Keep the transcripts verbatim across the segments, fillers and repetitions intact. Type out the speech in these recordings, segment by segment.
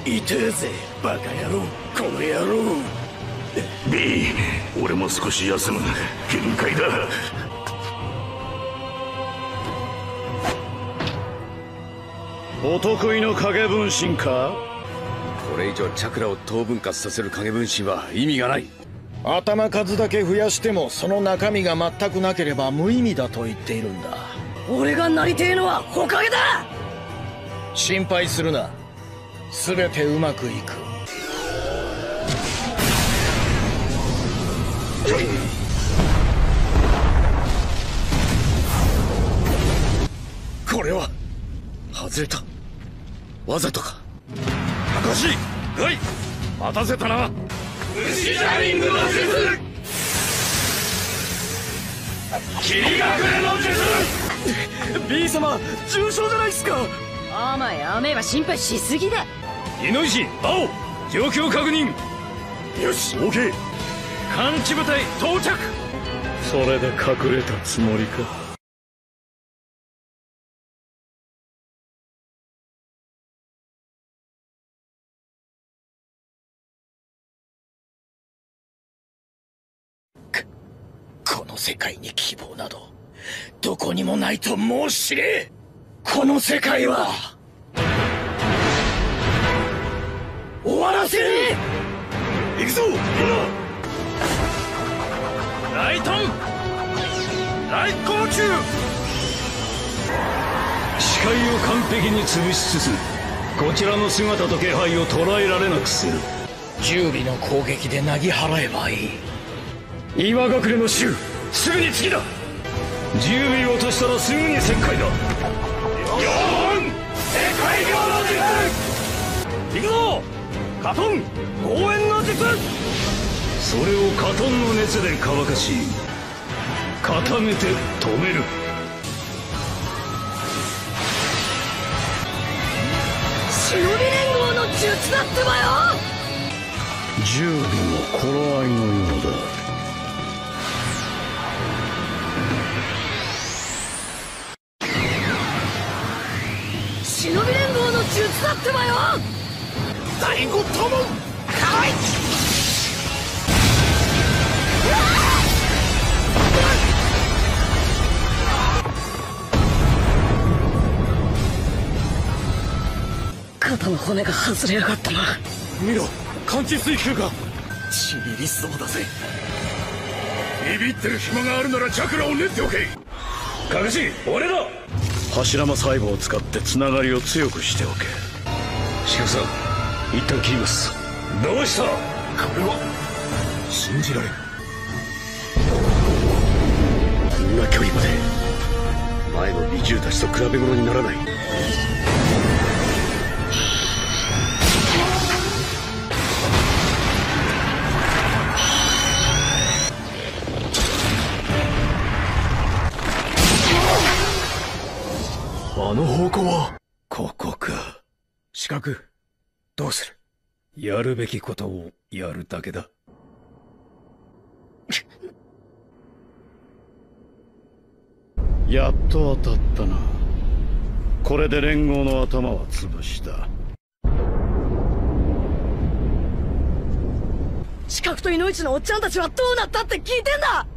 痛えぜバカ野郎、この野郎。 B、 俺も少し休む。限界だ。 お得意の影分身か。 これ以上チャクラを等分割させる影分身は意味がない。 頭数だけ増やしてもその中身が全くなければ無意味だと言っているんだ。 俺がなりてえのは火影だ。 心配するな、全てうまくいく。 これは外れた。わざとか。証ガイ、待たせたな。 虫ジャリングの術、霧隠れの術。 B 様重傷じゃないっすか。 お前やめえば心配しすぎだ。 イノイシ、青、状況確認。 よし、オーケー。 感知部隊到着。 それで隠れたつもりか。 この世界に希望などどこにもないと申し知れ。この世界は終わらせる。 行くぞみんな。 ライトン来航中。視界を完璧に潰しつつこちらの姿と気配を捉えられなくする。 十尾の攻撃でなぎ払えばいい。 岩隠れの衆、すぐに次だ。十尾を落としたらすぐに石灰だ。よーん、石灰業の術。行くぞカトン、応援の術。それをカトンの熱で乾かし固めて止める。 忍び連合の術だってばよ。 十尾の頃合いのようだ。 忍び連合の術だってばよ。 第五友かわいい。 肩の骨が外れやがったな。 見ろ、感知水球がちびりそうだぜ。 ビビってる暇があるならチャクラを練っておけ。 かかし、俺だ。 柱間細胞を使ってつながりを強くしておけ。 シカさん、一旦切ります。どうした。 これは信じられん。 あんな距離まで。前の美獣たちと比べ物にならない。 あの方向はここか。 四角、どうする。やるべきことをやるだけだ。 やっと当たったな。これで連合の頭は潰した。 四角とイノイチのおっちゃんたちはどうなったって聞いてんだ。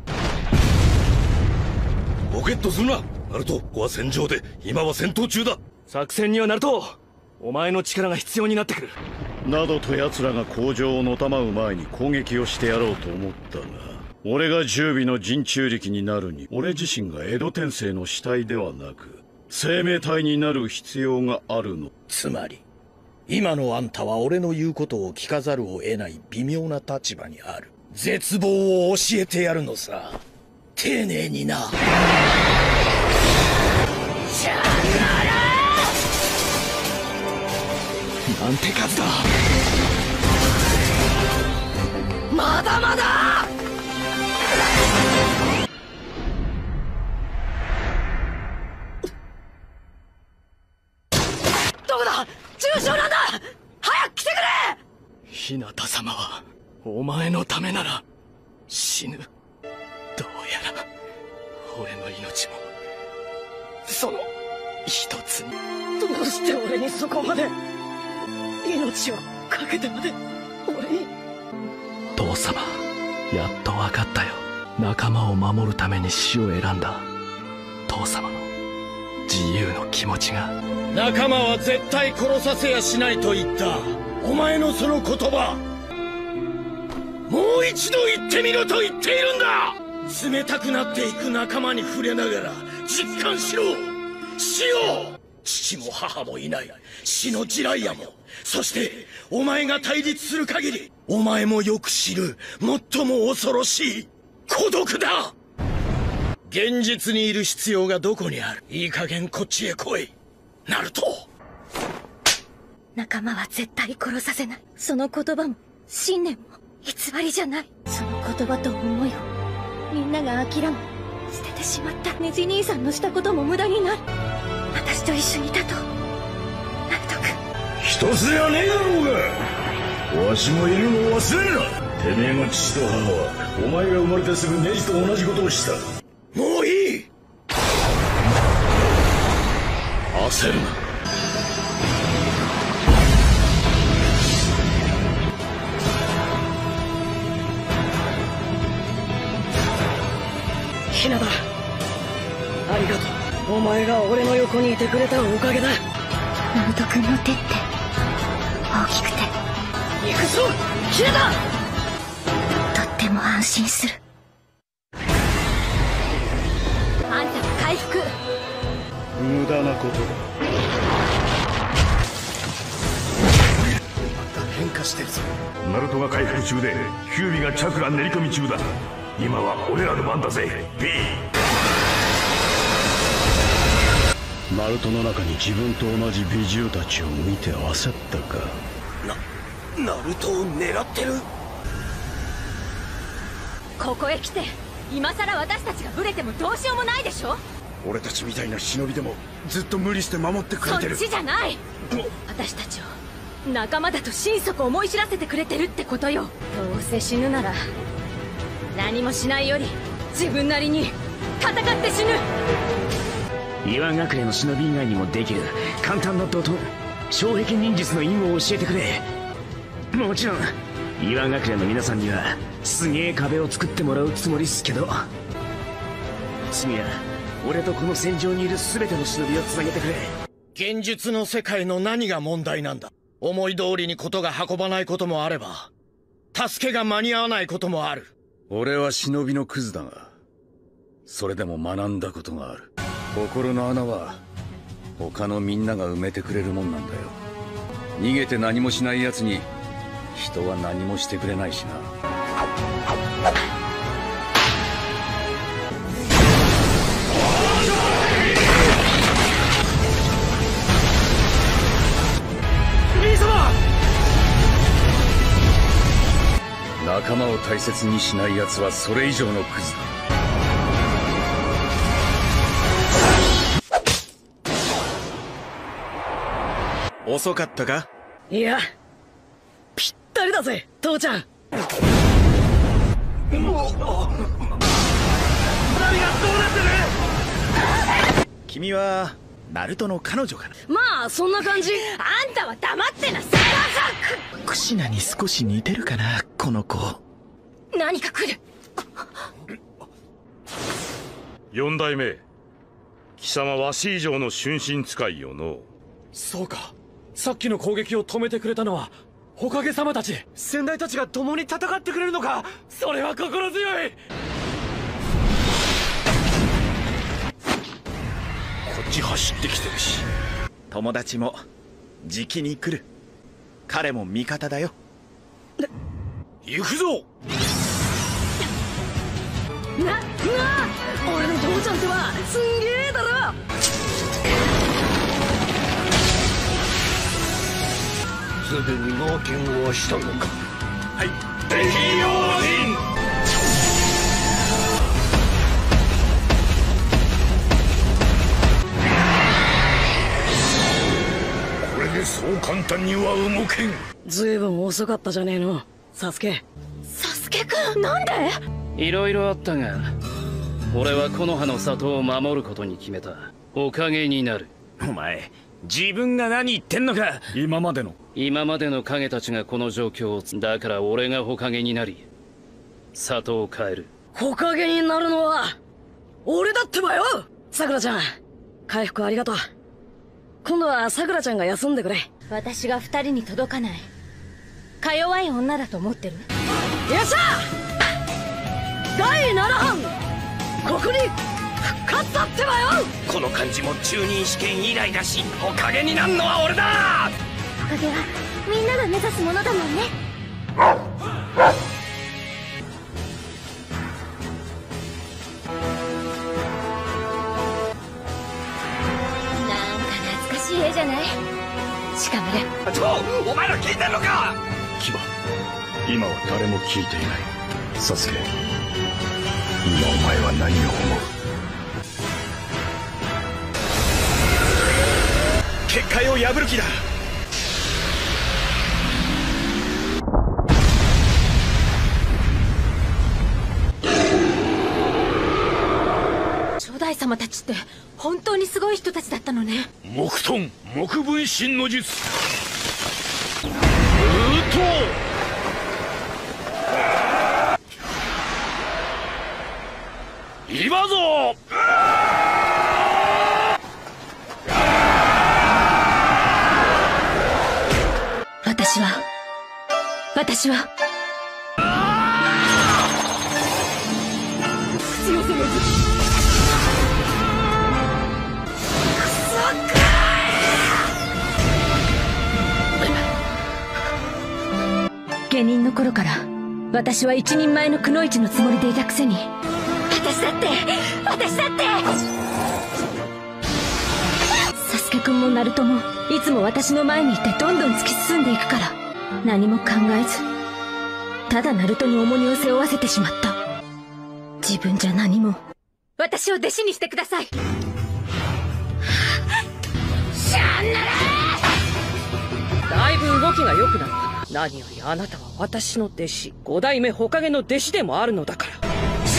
ボケッとするなナルト。ここは戦場で今は戦闘中だ。 作戦にはナルト、お前の力が必要になってくる。 などと奴らが工場をのたまう前に攻撃をしてやろうと思ったが、俺が十尾の陣中力になるに俺自身が江戸天聖の死体ではなく生命体になる必要があるの。 つまり今のあんたは俺の言うことを聞かざるを得ない微妙な立場にある。絶望を教えてやるのさ、丁寧にな。 シャクなんて数だ。 まだまだ。どこだ。重傷なんだ。早く来てくれ。 日向様はお前のためなら死ぬ。どうやら俺の命もその一つに。 どうして俺にそこまで。 命をかけてまで俺に。 父様、やっと分かったよ。仲間を守るために死を選んだ父様の自由の気持ちが。 仲間は絶対殺させやしないと言った。お前のその言葉、もう一度言ってみろと言っているんだ。冷たくなっていく仲間に触れながら実感しろ、死を。父も母もいない死のジライアも、そしてお前が対立する限りお前もよく知る最も恐ろしい孤独だ。現実にいる必要がどこにある。いい加減こっちへ来い、ナルト。 仲間は絶対殺させない。その言葉も信念も偽りじゃない。その言葉と思いをみんなが諦め捨ててしまった。ネジ兄さんのしたことも無駄になる。私と一緒にいたとナルト君。 一つやねえだろうが。わしもいるのを忘れるな。てめえの父と母はお前が生まれてすぐネジと同じことをした。 もういい。 焦るな。 ひなだ、ありがとう。お前が俺の横にいてくれたおかげだ。ナルト君の手って大きくて。行くぞひなだ。とっても安心する。あんたの回復。 無駄なことだ。 また変化してるぞ。 ナルトが回復中でキュービがチャクラ練り込み中だ。今は俺らの番だぜ B。 ナルトの中に自分と同じ美獣たちを見て焦ったか。 な、ナルトを狙ってる。 ここへ来て今さら私たちがブレてもどうしようもないでしょ。 俺たちみたいな忍びでもずっと無理して守ってくれてる。 そっちじゃない。私たちを仲間だと心底思い知らせてくれてるってことよ。どうせ死ぬなら何もしないより自分なりに戦って死ぬ。 岩隠れの忍び以外にもできる簡単な怒涛障壁忍術の意味を教えてくれ。もちろん岩隠れの皆さんにはすげえ壁を作ってもらうつもりっすけど、次は俺とこの戦場にいる全ての忍びをつなげてくれ。 現実の世界の何が問題なんだ。思い通りにことが運ばないこともあれば、助けが間に合わないこともある。 俺は忍びのクズだが、それでも学んだことがある。心の穴は他のみんなが埋めてくれるもんなんだよ。逃げて何もしない奴に人は何もしてくれないしな。仲間を大切にしない奴はそれ以上のクズだ。 遅かったか。 いやぴったりだぜ父ちゃん。 何がどうなってる。君はナルトの彼女かな。 まあそんな感じ。あんたは黙ってなさい。 クシナに少し似てるかなこの子。 何か来る。 四代目、貴様わし以上の春心使いよの。 そうか、さっきの攻撃を止めてくれたのは火影様たち。先代たちが共に戦ってくれるのか。それは心強い。 こっち走ってきてるし。 友達もじきに来る。彼も味方だよ。 行くぞ。 な、なあ、俺の父ちゃんってはすんげえだろ。 すでにマーキングはしたのか。 はい。 敵用心。これでそう簡単には動けん。 ずいぶん遅かったじゃねえのサスケ。サスケくん、なんで。 いろいろあったが、俺は木の葉の里を守ることに決めた。おかげになる。 お前自分が何言ってんのか。 今までの今までの影たちがこの状況をつだから俺が火影になり里を変える。 火影になるのは俺だってばよ。さくらちゃん、回復ありがとう。今度はさくらちゃんが休んでくれ。 私が二人に届かないか弱い女だと思ってる？ よっしゃだいななはんここに復活だってばよ。 この感じも中任試験以来だし、火影になんのは俺だ。 火影はみんなが目指すものだもんね。なんか懐かしい絵じゃない？しかもね。 ちょ、お前ら聞いてんのか？ 牙、今は誰も聞いていない。サスケ、今お前は何を思う？ 結界を破る気だ。 初代様たちって本当にすごい人たちだったのね。 木遁木分身の術。うーと今ぞ。 私は私は口寄せめず下人の頃から私は一人前のくの一のつもりでいたくせに、私だって私だってサスケくんもナルトもいつも私の前にいてどんどん突き進んでいくから、何も考えずただナルトに重荷を背負わせてしまった。自分じゃ何も。私を弟子にしてください。しゃんならだいぶ動きが良くなった。何よりあなたは私の弟子、五代目火影の弟子でもあるのだから。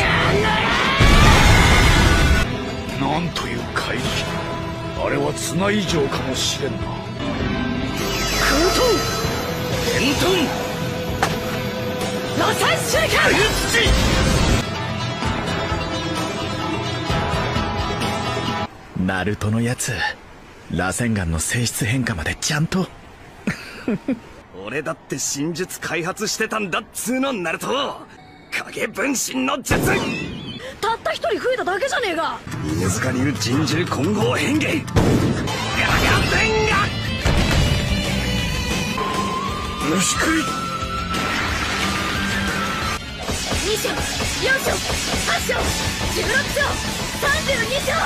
なんという怪力。あれは綱以上かもしれんな。 空遁伝遁螺旋手裏ナルトのやつ、螺旋岩の性質変化までちゃんと俺だって真術開発してたんだっつーの。ナルト影分身の術。 たった一人増えただけじゃねえか。 犬塚流人獣混合変化ガガゼンガ虫食い。 に章、よん章、はち章、じゅうろく章、さんじゅうに章、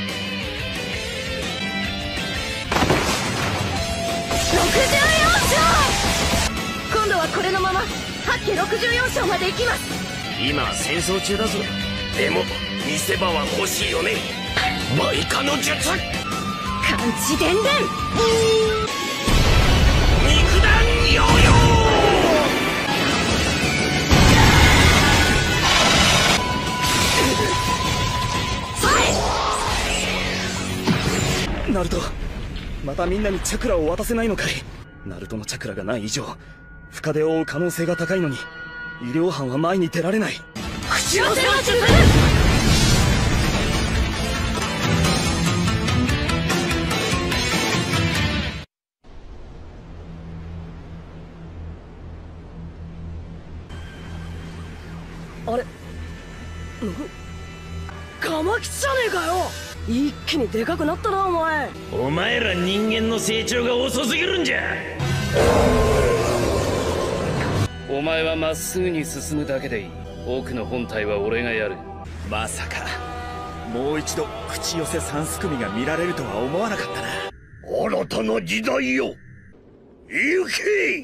ろくじゅうよん章。今度はこれのまま八家ろくじゅうよん章まで行きます。 今は戦争中だぞ。でも見せ場は欲しいよね。梅花の術。 感知伝伝。 肉弾ヨーヨー。ナルト、またみんなにチャクラを渡せないのかい。ナルトのチャクラがない以上深手を負う可能性が高いのに医療班は前に出られない。 口寄せの術。あれ、カマキツじゃねえかよ。一気にでかくなったなお前。 お前ら人間の成長が遅すぎるんじゃ。 お前はまっすぐに進むだけでいい。奥の本体は俺がやる。 まさかもう一度口寄せ三すくみが見られるとは思わなかったな。 新たな時代よ、行け。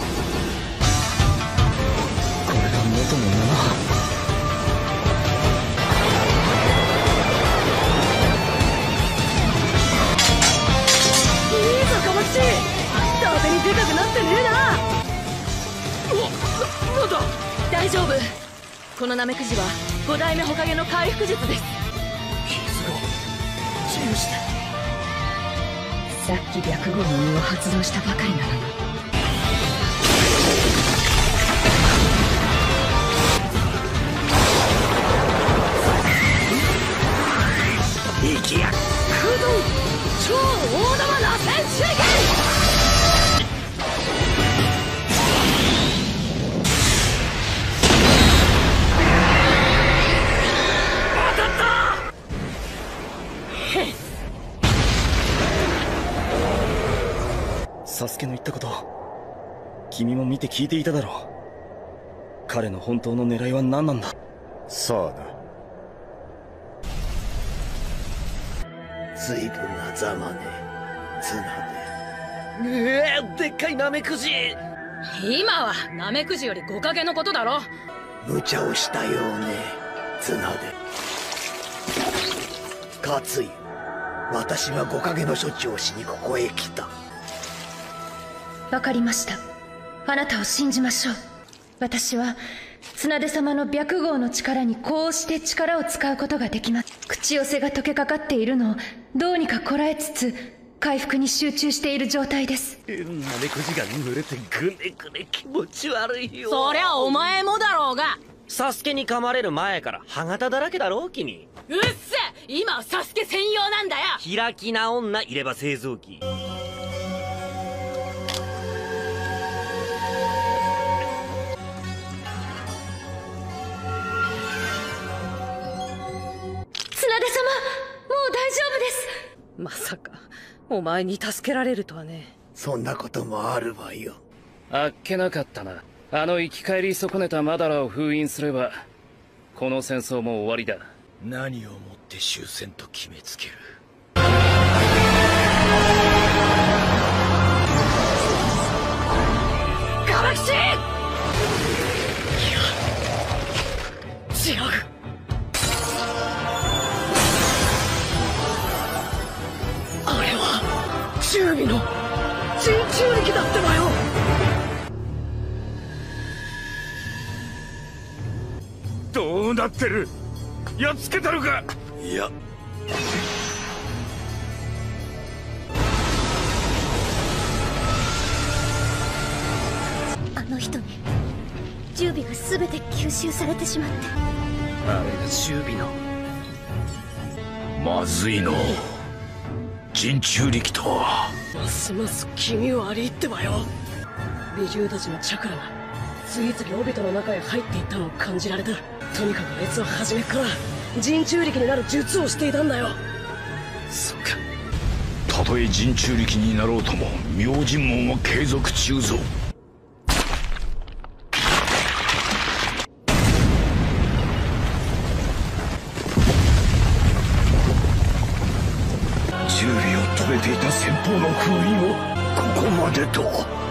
これが元の七班。 いいぞカマキチ、伊達にでかくなってねえな。な、なんだ。 大丈夫。このナメクジは五代目火影の回復術です。 傷が治癒して。 さっき白毫の実を発動したばかりなのに。息や空洞超大玉螺旋手裏剣。 サスケの言ったこと、君も見て聞いていただろう。彼の本当の狙いは何なんだ。 さあな。 随分なざまね、綱うえー、でっかいナメクジ。今はナメクジより五影のことだろ。 無茶をしたようね、綱で。勝湯、私は五影の処置をしにここへ来た。 わかりました。あなたを信じましょう。私は綱手様の白毫の力にこうして力を使うことができます。口寄せが溶けかかっているのをどうにかこらえつつ回復に集中している状態です。 ナメクジが濡れてぐねぐね気持ち悪いよ。 そりゃお前もだろうが。 サスケに噛まれる前から歯型だらけだろ君。 うっせ、今はサスケ専用なんだよ。 開きな女いれば製造機。 綱手様、もう大丈夫です。 まさかお前に助けられるとはね。 そんなこともあるわよ。 あっけなかったな。あの生き返り損ねたマダラを封印すればこの戦争も終わりだ。 何をもって終戦と決めつける。 ガラクシー。いや、違う。あれは十尾の人中力だってばよ。 どうなってる。やっつけたのか。 いや、 あの人に十尾が全て吸収されてしまって。 あれが十尾の。 まずいの。人中力とは。 ますます気味悪いってばよ。美獣たちのチャクラが次々オビトの中へ入っていったのを感じられた。とにかくあいつは初めっから人中力になる術をしていたんだよ。 そっか。 たとえ人中力になろうとも明神門は継続中ぞ。十尾を止めていた先方の封印をここまでと。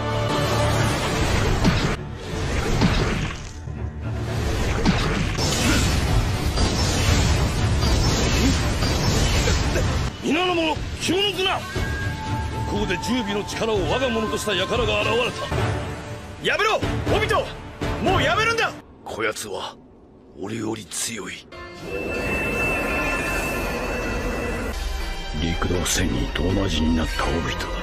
皆の者、気を抜くな。ここで十尾の力を我が物とした輩が現れた。 やめろオビト、もうやめるんだ。 こやつは俺より強い。陸道戦にと同じになったオビトだ。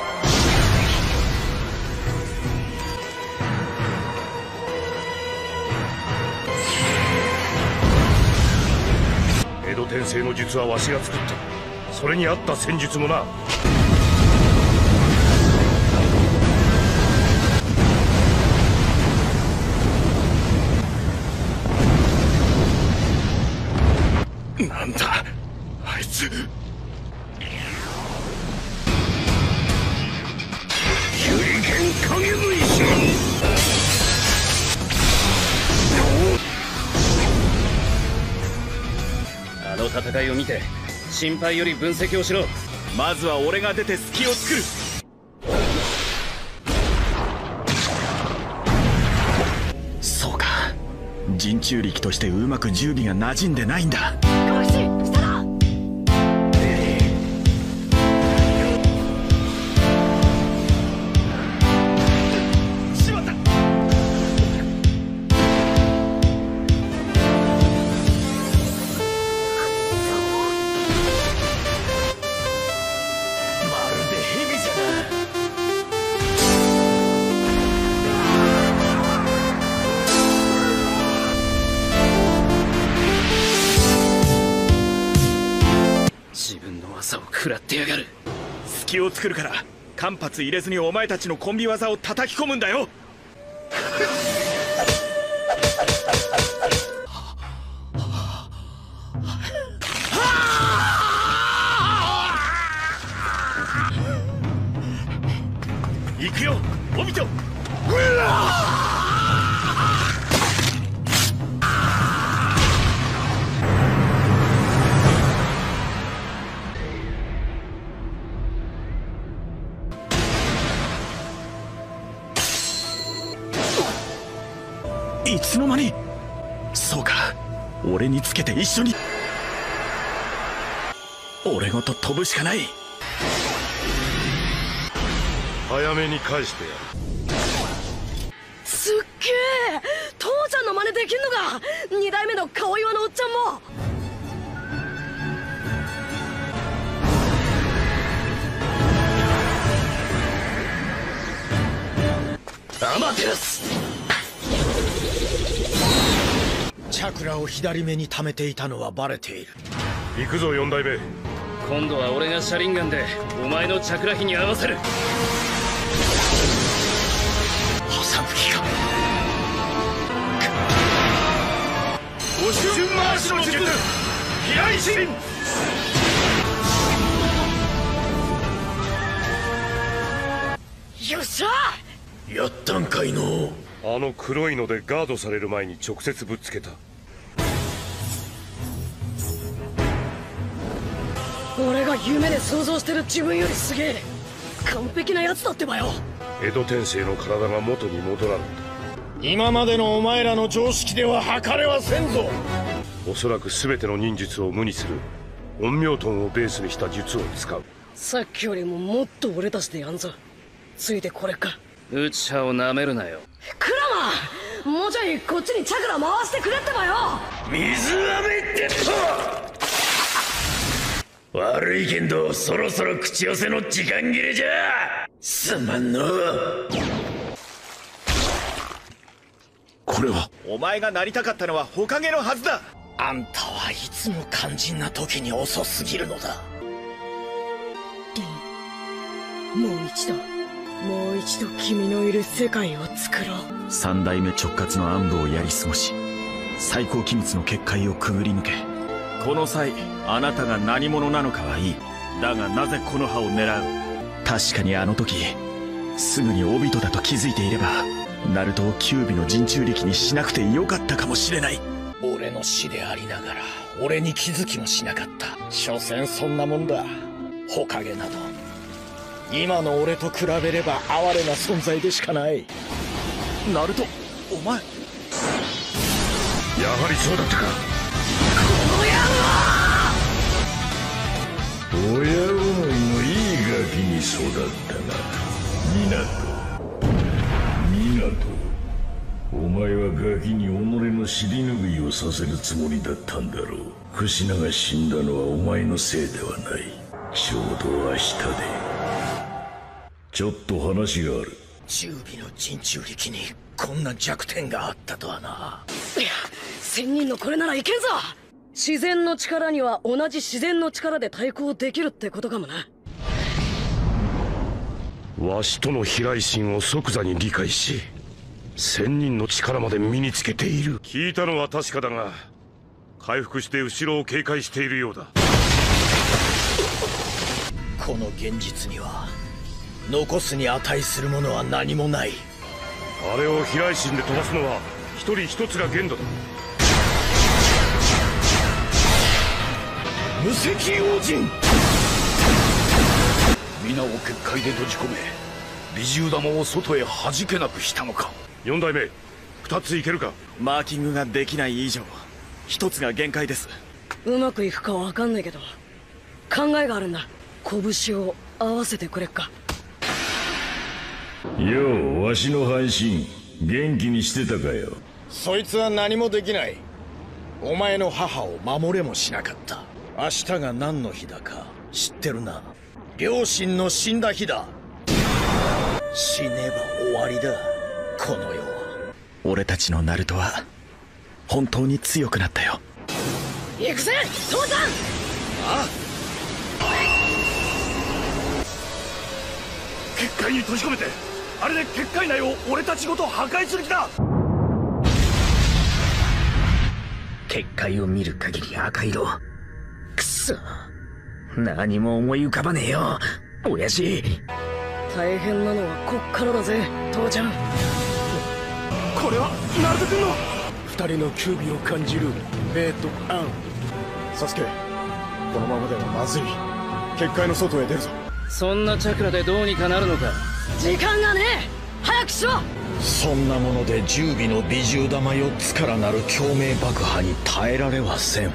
江戸天聖の術はわしが作った。それに合った戦術もな。 なんだあいつ。手裏剣影分身。 あの戦いを見て心配より分析をしろ。 まずは俺が出て隙を作る。そうか、人中力としてうまく十尾が馴染んでないんだ。 ガラクシー、下だ。 しまった。 まるでがる。 隙を作るから間髪入れずにお前たちのコンビ技を叩き込むんだよ。行くよオビト。うわいつの間に。そうか、俺につけて一緒に。俺ごと飛ぶしかない。 早めに返してやる。 すっげえ、父ちゃんの真似できんのか。二代目の顔岩のおっちゃんも。 アマテラス。 チャクラを左目に溜めていたのはバレている。 行くぞ四代目。 今度は俺が車輪ガンでお前のチャクラ比に合わせる。 挟む気か。 五瞬回しの術、飛来神。 よっしゃ。 やったんかいの。 あの黒いのでガードされる前に直接ぶっつけた。 俺が夢で想像してる自分よりすげえ完璧なやつだってばよ。 江戸天聖の体が元に戻らんだ。 今までのお前らの常識では測れはせんぞ。 おそらく全ての忍術を無にする陰陽遁をベースにした術を使う。 さっきよりももっと俺たちでやんぞ。ついてこれか。 ウチハをなめるなよ。 クラマン、もうちょいこっちにチャクラ回してくれってばよ。 水浴びってと。悪いけんどそろそろ口寄せの時間切れじゃ。すまんの。 これはお前がなりたかったのは火影のはずだ。 あんたはいつも肝心な時に遅すぎるのだ。 リン、もう一度もう一度君のいる世界を作ろう。 三代目直轄の暗部をやり過ごし最高機密の結界をくぐり抜け、この際あなたが何者なのかはいい。だがなぜこの葉を狙う。確かにあの時すぐにオビトだと気づいていればナルトを九尾の陣中力にしなくてよかったかもしれない。 俺の死でありながら俺に気づきもしなかった。所詮そんなもんだ。火影など今の俺と比べれば哀れな存在でしかない。 ナルト、お前やはりそうだったか。 親思いのいいガキに育ったな。湊湊、お前はガキに己の尻拭いをさせるつもりだったんだろう。クシナが死んだのはお前のせいではない。ちょうど明日で。ちょっと話がある。 十尾の陣中力にこんな弱点があったとはな。 いや、仙人のこれならいけんぞ。自然の力には同じ自然の力で対抗できるってことかもな。 わしとの飛来神を即座に理解し仙人の力まで身につけている。聞いたのは確かだが回復して後ろを警戒しているようだ。 この現実には残すに値するものは何もない。 あれを飛来神で飛ばすのは一人一つが限度だ。 無責王人。皆を結界で閉じ込め美獣玉を外へ弾けなくしたのか。 四代目、二ついけるか。 マーキングができない以上一つが限界です。 うまくいくかわかんないけど考えがあるんだ。拳を合わせてくれっか。 よう、わしの半身元気にしてたかよ。 そいつは何もできない。お前の母を守れもしなかった。明日が何の日だか知ってるな。両親の死んだ日だ。死ねば終わりだ、この世は。 俺たちのナルトは本当に強くなったよ。 行くぜ父さん。 ああ、 結界に閉じ込めて、あれで結界内を俺たちごと破壊する気だ。 結界を見る限り赤色。くそ、何も思い浮かばねえよ親父。 大変なのはこっからだぜ父ちゃん。 これはナルト君の。 二人の九尾を感じるベイとアン。サスケ、このままではまずい。結界の外へ出るぞ。 そんなチャクラでどうにかなるのか。時間がねえ、早くしろ。 そんなもので十尾の美獣玉よっつからなる共鳴爆破に耐えられはせん。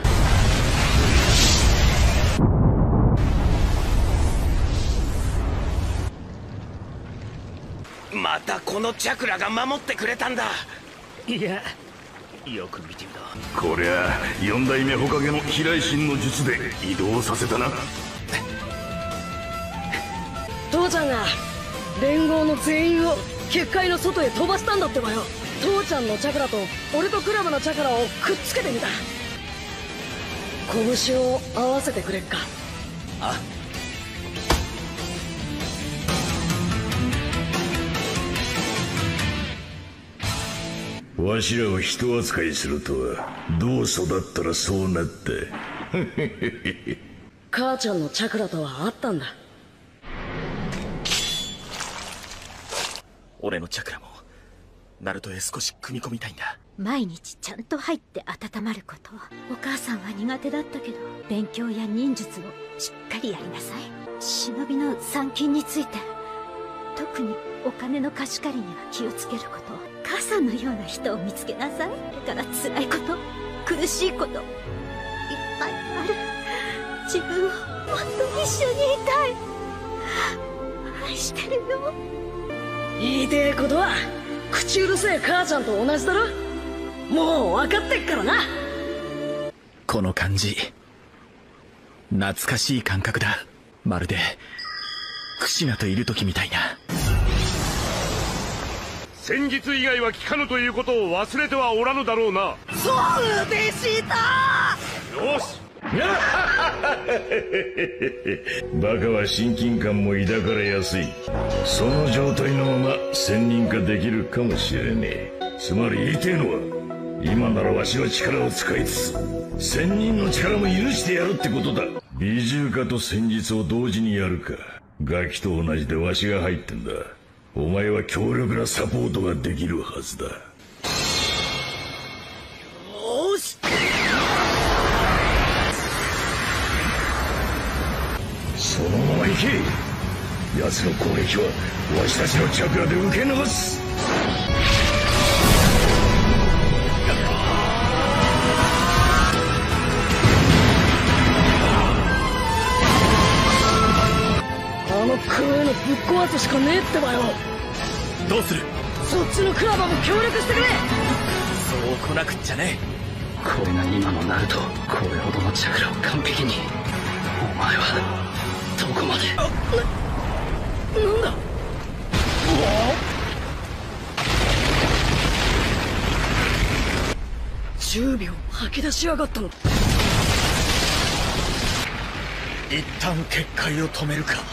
またこのチャクラが守ってくれたんだ。 いや、よく見てみろ。 こりゃ四代目火影の飛来神の術で移動させたな。 父ちゃんが連合の全員を結界の外へ飛ばしたんだってばよ。父ちゃんのチャクラと俺とクラブのチャクラをくっつけてみた。拳を合わせてくれっか。 あ、 わしらを人扱いするとはどう育ったらそうなった。 母ちゃんのチャクラとはあったんだ。 俺のチャクラもナルトへ少し組み込みたいんだ。 毎日ちゃんと入って温まること。お母さんは苦手だったけど、勉強や忍術をしっかりやりなさい。忍びの参勤について、特にお金の貸し借りには気をつけること。母さんのような人を見つけなさい。だから辛いこと、苦しいこといっぱいある。自分をもっと一緒にいたい。愛してるよ。 言いてえことは口うるせえ母ちゃんと同じだろ。もう分かってっからな。 この感じ懐かしい感覚だ。まるでクシナといる時みたいな。 戦術以外は効かぬということを忘れてはおらぬだろうな。 そうでしたよし。 バカは親近感も抱かれやすい。その状態のまま専任化できるかもしれねえ。つまり言いてえのは、今ならわしは力を使いつつ専任の力も許してやるってことだ。美獣化と戦術を同時にやるか。ガキと同じでわしが入ってんだ。お前は強力なサポートができるはずだ。 よし。 そのまま行け。奴の攻撃はわしたちのチャクラで受け流す。 あの黒いのぶっ壊すしかねえってばよ。 どうする。 そっちのクラバも協力してくれ。 そう来なくっちゃね。これが今のナルト。これほどのチャクラを完璧に。お前はどこまで。 あ、な、なんだ。じゅうびょう吐き出しやがったの。 一旦結界を止めるか。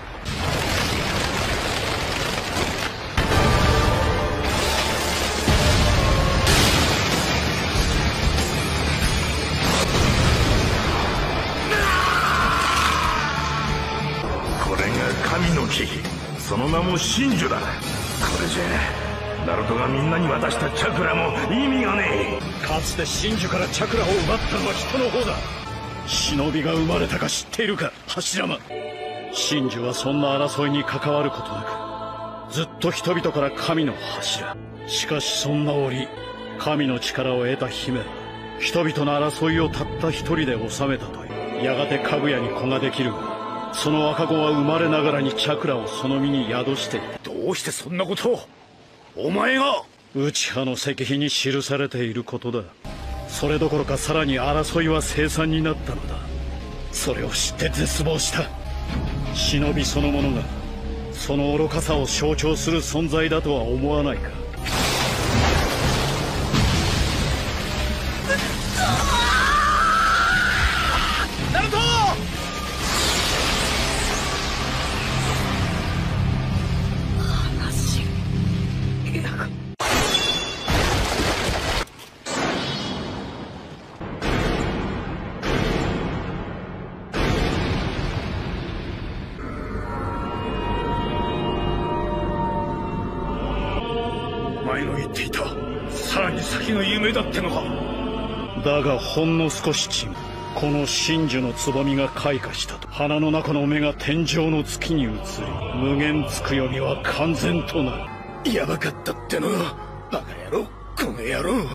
これが神の木、その名も真珠だ。これじゃナルトがみんなに渡したチャクラも意味がねえ。 かつて真珠からチャクラを奪ったのは人の方だ。忍びが生まれたか知っているか、柱間。真珠はそんな争いに関わることなく、ずっと人々から神の柱。しかしそんな折、神の力を得た姫は人々の争いをたった一人で収めたという。やがてかぐやに子ができるが、その赤子は生まれながらにチャクラをその身に宿している。 どうしてそんなことを。お前が。 内派の石碑に記されていることだ。それどころかさらに争いは凄惨になったのだ。それを知って絶望した。忍びそのものがその愚かさを象徴する存在だとは思わないか。 ナルト！ 前の言っていたさらに先の夢だってのか。だがほんの少し違う。この真珠のつぼみが開花したと鼻の中の目が天井の月に移り、無限つくよみは完全となる。 やばかったっての。バカ野郎、この野郎。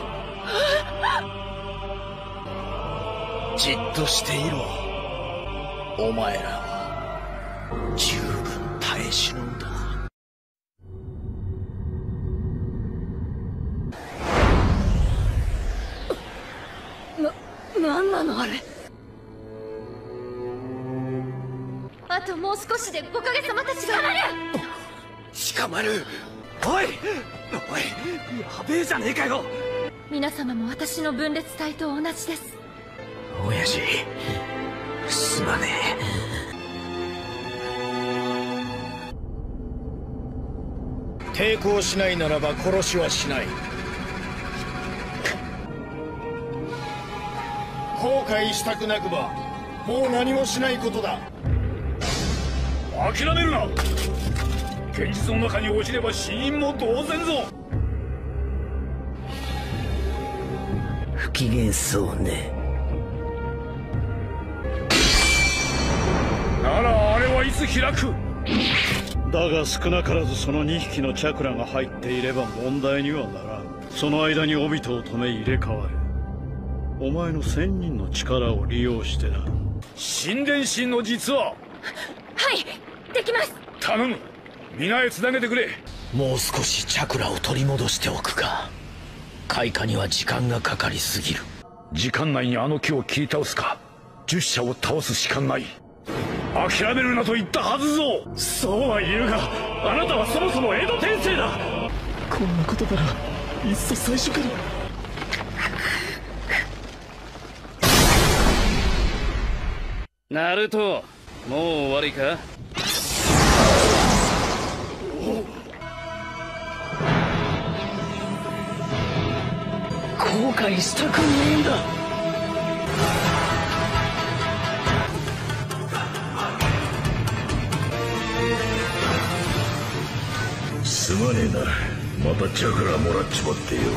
じっとしていろ。お前らは十分耐え忍んだ。 な、なんなのあれ。あともう少しで五影様たちが。 鹿丸、おいおい、やべえじゃねえかよ。 皆様も私の分裂体と同じです。 親父、すまねえ。抵抗しないならば殺しはしない。後悔したくなくばもう何もしないことだ。 諦めるな。現実の中に落ちれば死因も同然ぞ。 不機嫌そうね。 ならあれはいつ開く。だが少なからずそのにひきのチャクラが入っていれば問題にはならん。その間にオビトを止め入れ替わる。お前の仙人の力を利用してな。神殿神の実は。 はい、できます。 頼む、皆へつなげてくれ。 もう少しチャクラを取り戻しておくか。開花には時間がかかりすぎる。 時間内にあの木を切り倒すか。十社を倒すしかない。諦めるなと言ったはずぞ。そうは言うが、あなたはそもそも江戸天聖だ。 こんなことならいっそ最初から。 ナルト、もう終わりか。 後悔したくねえんだ。 すまねえな、またチャクラもらっちまってよ。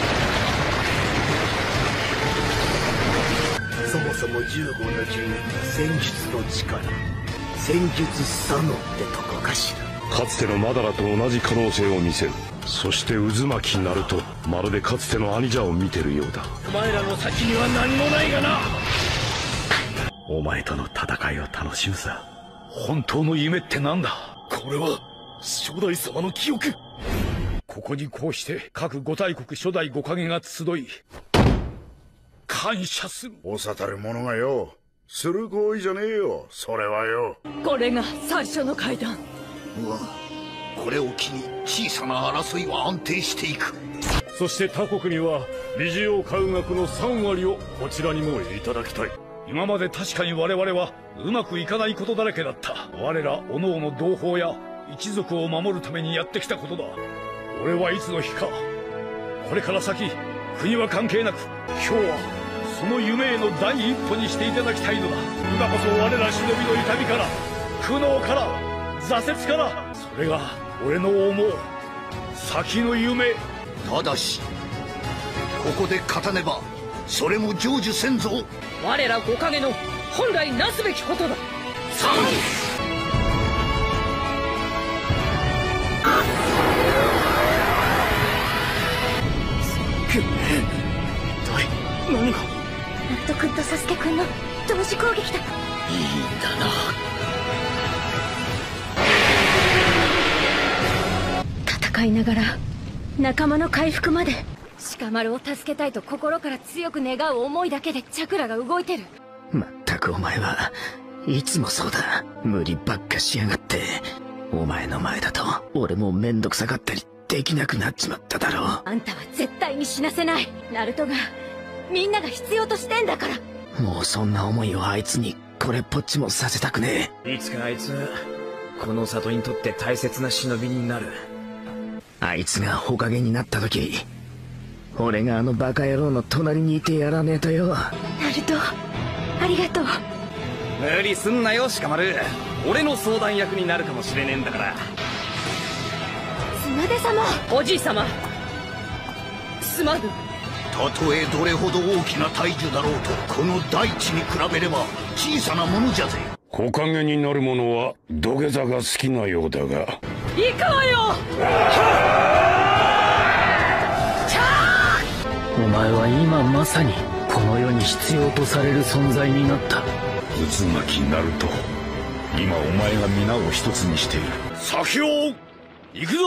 そもそもじゅうごのじゅう戦術の力、戦術左脳ってとこかしら。 かつてのマダラと同じ可能性を見せる。そして渦巻きナルト、まるでかつての兄者を見てるようだ。 お前らの先には何もないがな。 お前との戦いを楽しむさ。 本当の夢ってなんだ。 これは初代様の記憶。 ここにこうして各五大国初代五影が集い感謝する。 おさたる者がよ、する行為じゃねえよ、それはよ。 これが最初の階段。 うわ、これを機に小さな争いは安定していく。 そして他国には美女王家具学のさん割をこちらにもいただきたい。 今まで確かに我々はうまくいかないことだらけだった。我ら各々同胞や一族を守るためにやってきたことだ。俺はいつの日か、これから先国は関係なく今日はその夢への第一歩にしていただきたいのだ。今こそ我ら忍びの痛みから苦悩から挫折から、それが俺の思う先の夢。 ただしここで勝たねばそれも成就せんぞ。 我ら五影の本来なすべきことだ。 さあ何が。 ナルト君とサスケ君の同時攻撃だ。 いいんだな。 戦いながら仲間の回復まで。鹿丸を助けたいと心から強く願う思いだけでチャクラが動いてる。 まったくお前はいつもそうだ。無理ばっかしやがって。お前の前だと俺もめんどくさかったりできなくなっちまっただろう。 あんたは絶対に死なせない。ナルトがみんなが必要としてんだから。 もうそんな思いをあいつにこれっぽっちもさせたくねえ。 いつかあいつこの里にとって大切な忍びになる。 あいつが火影になった時、俺があのバカ野郎の隣にいてやらねえとよ。 ナルト、ありがとう。 無理すんなよ鹿丸、俺の相談役になるかもしれねえんだから。 綱手様、 おじい様、 すまぬ。 たとえどれほど大きな大樹だろうと、この大地に比べれば小さなものじゃぜ。 木陰になる者は土下座が好きなようだが。 行くわよ。 お前は今まさにこの世に必要とされる存在になった。 渦巻きナルト、今お前が皆を一つにしている。 先を行くぞ。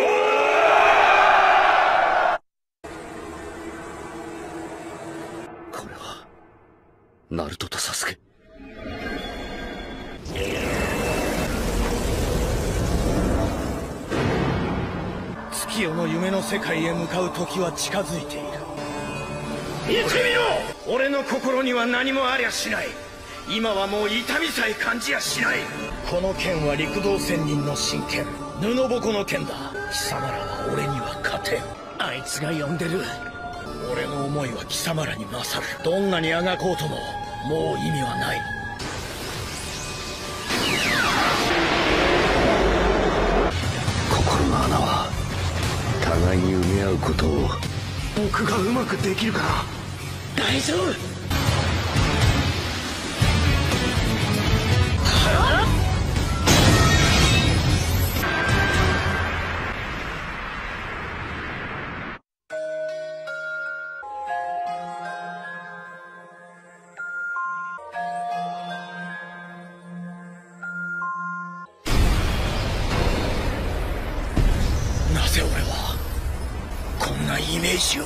これはナルトとサスケ。 月夜の夢の世界へ向かう時は近づいている。 見てみろ。俺の心には何もありゃしない。今はもう痛みさえ感じやしない。 この剣は陸道仙人の真剣、布ぼこの剣だ。貴様らは俺には勝てん。 あいつが呼んでる。 俺の思いは貴様らに勝る。どんなにあがこうとももう意味はない。 心の穴は互いに埋め合うことを。 僕がうまくできるかな。 大丈夫。 なぜ俺はこんなイメージを。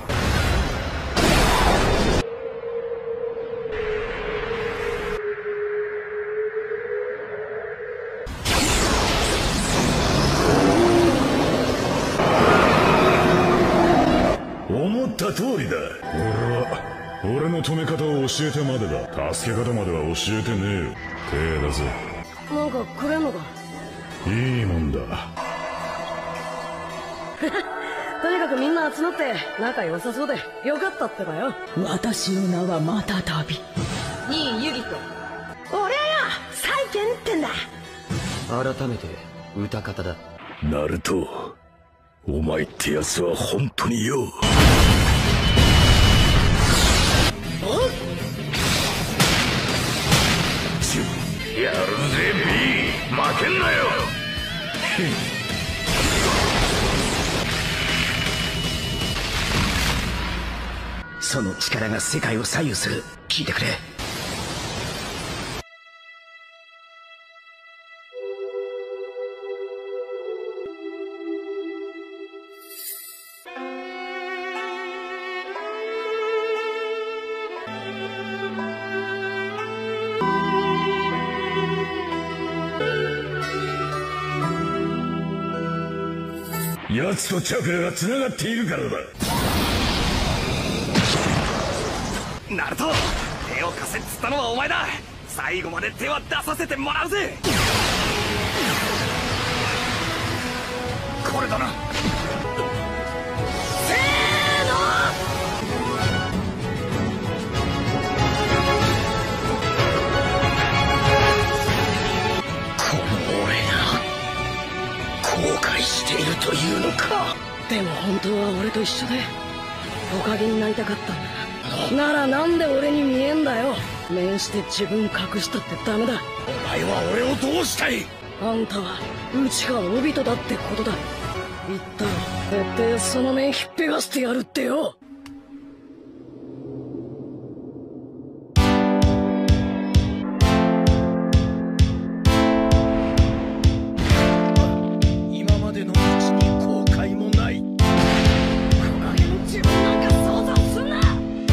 思った通りだ。俺は俺の止め方を教えてまでだ。助け方までは教えてねえよ。手だぜ。 なんかくれんのか。 いいもんだ。 とにかくみんな集まって仲良さそうでよかったってばよ。 私の名はまたたび。 にいユギと。俺はよ債権ってんだ。 改めて歌方だ。 ナルト、お前ってやつは本当によ。 やるぜ B、 負けんなよ。 その力が世界を左右する。聞いてくれ。 奴とチャクラが繋がっているからだ。 ナルト、手を貸せっつったのはお前だ。最後まで手は出させてもらうぜ。これだな。 せーの。 この俺が後悔しているというのか。 でも本当は俺と一緒でトカゲになりたかったんだ。ならなんで俺に見えんだよ。面して自分隠したってダメだ。 お前は俺をどうしたい。 あんたはうちがオビトだってことだ。言ったら絶対その面ひっぺがしてやるってよ。 今までの道に後悔もない。 トカゲの自分なんか想像すんな。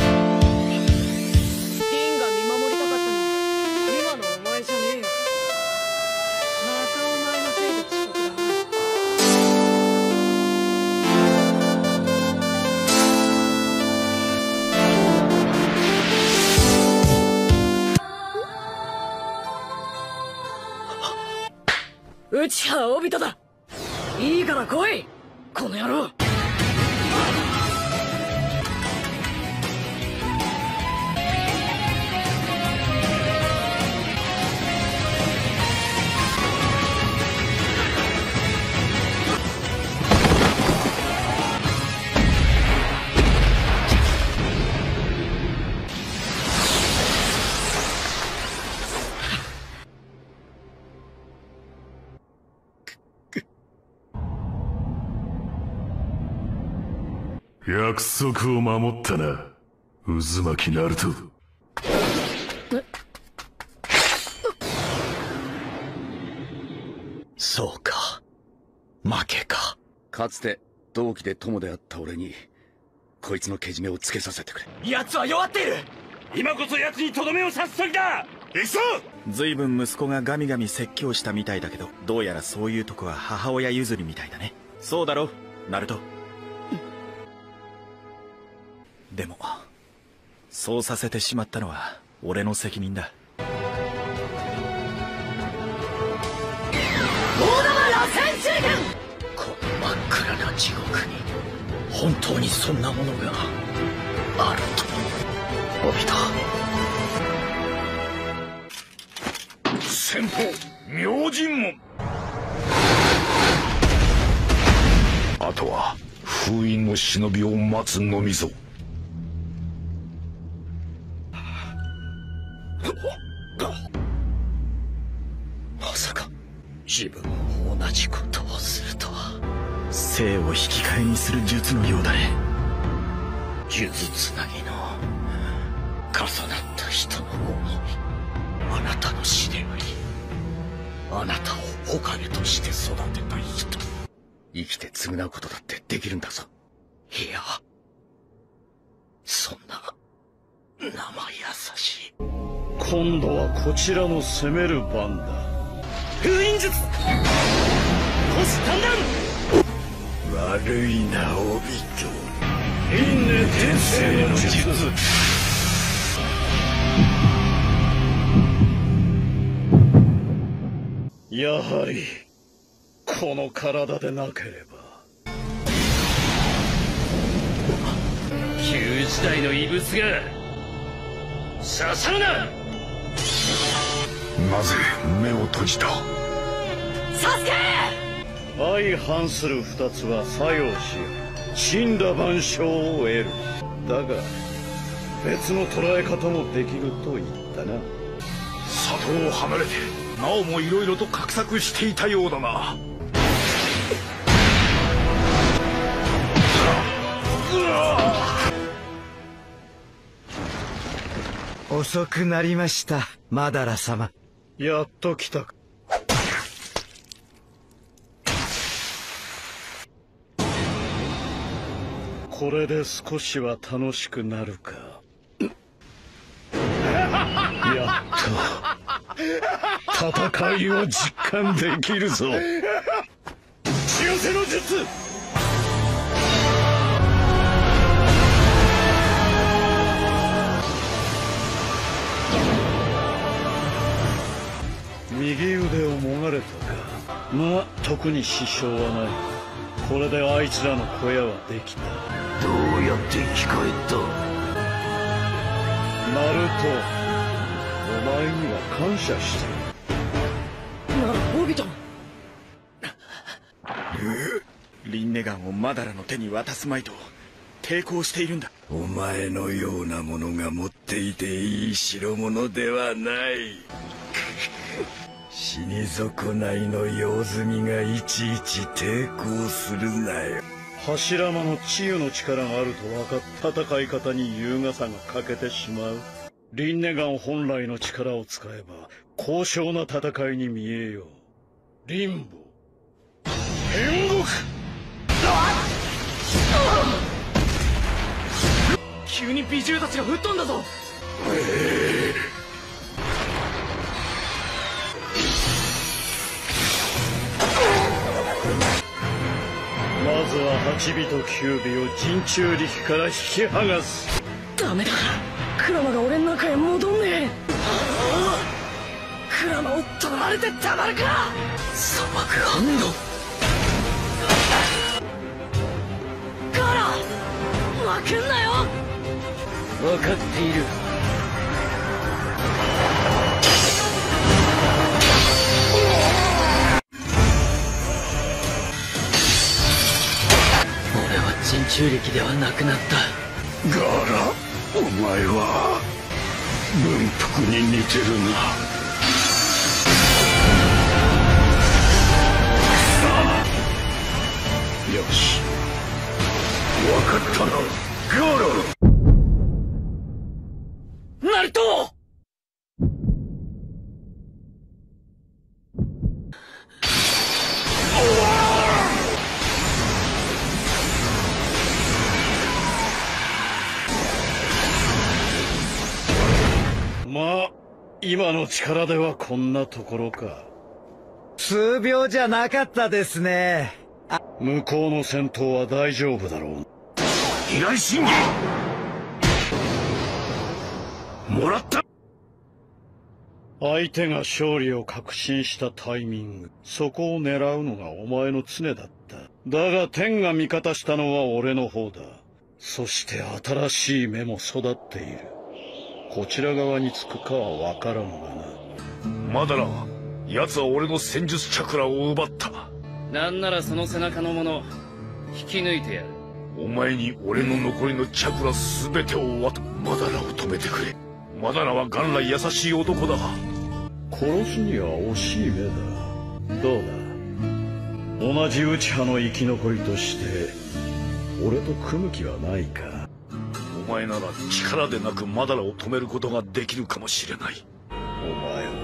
うちはオビトだ。いいから来いこの野郎。 約束を守ったな、渦巻きナルト。 そうか、負けか。 かつて同期で友であった俺にこいつのけじめをつけさせてくれ。 奴は弱っている。今こそ奴にとどめを刺す時だ。行くぞ。 随分息子がガミガミ説教したみたいだけど、どうやらそういうとこは母親譲りみたいだね。そうだろナルト。でもそうさせてしまったのは俺の責任だ。 大玉螺旋手裏剣。 この真っ暗な地獄に本当にそんなものがあると。オビト、 先方明神門。あとは封印の忍びを待つのみぞ。 まさか自分も同じことをするとは。 生を引き換えにする術のようだね。 術つなぎの重なった人の思い。あなたの死であり、あなたを火影として育てた人。 生きて償うことだってできるんだぞ。 いや、そんな生優しい。 今度はこちらの攻める番だ。 封印術虎視眈々。 悪いなオビト。 輪廻転生の術。やはりこの体でなければ。 旧時代の異物が刺さるな。 なぜ目を閉じた。 サスケ。 相反する二つは作用し死んだ万象を得る。だが別の捉え方もできると言ったな。 里を離れてなおもいろいろと画策していたようだな。 遅くなりましたマダラ様。 やっと来たか。これで少しは楽しくなるか。やっと戦いを実感できるぞ。 血寄せの術。 右腕をもがれたか。まあ特に支障はない。これであいつらの小屋はできた。 どうやって生き返った。 ナルト、お前には感謝してる。 ならオビトン。 リンネガンをマダラの手に渡すまいと抵抗しているんだ。 お前のようなものが持っていていい代物ではない。死に損ないの用済みがいちいち抵抗するなよ。 柱間の治癒の力があると分かった戦い方に優雅さが欠けてしまう。リンネガン本来の力を使えば高尚な戦いに見えよう。リンボ天国。 急に美獣たちが吹っ飛んだぞ。 えーまずははちびときゅうびを人中力から引き剥がす。 ダメだ、クラマが俺の中へ戻んねえ。クラマを取られてたまるか。 砂漠反応。 ガラ負けんなよ。 分かっている。 人中力ではなくなった。 ガラ、お前は文福に似てるな。よし、分かったな。 今の力ではこんなところか。 数秒じゃなかったですね。 向こうの戦闘は大丈夫だろう。 平井真義もらった。 相手が勝利を確信したタイミング、そこを狙うのがお前の常だった。だが天が味方したのは俺の方だ。そして新しい芽も育っている。こちら側につくかは分からんがな。 まだな、奴は俺の戦術チャクラを奪った。 なんならその背中のもの引き抜いてやる。 お前に俺の残りのチャクラ全てを渡マダラを止めてくれ。マダラは元来優しい男だ。 殺すには惜しい目だ。どうだ、同じ内派の生き残りとして俺と組む気はないか。 お前なら力でなくマダラを止めることができるかもしれない。 お前は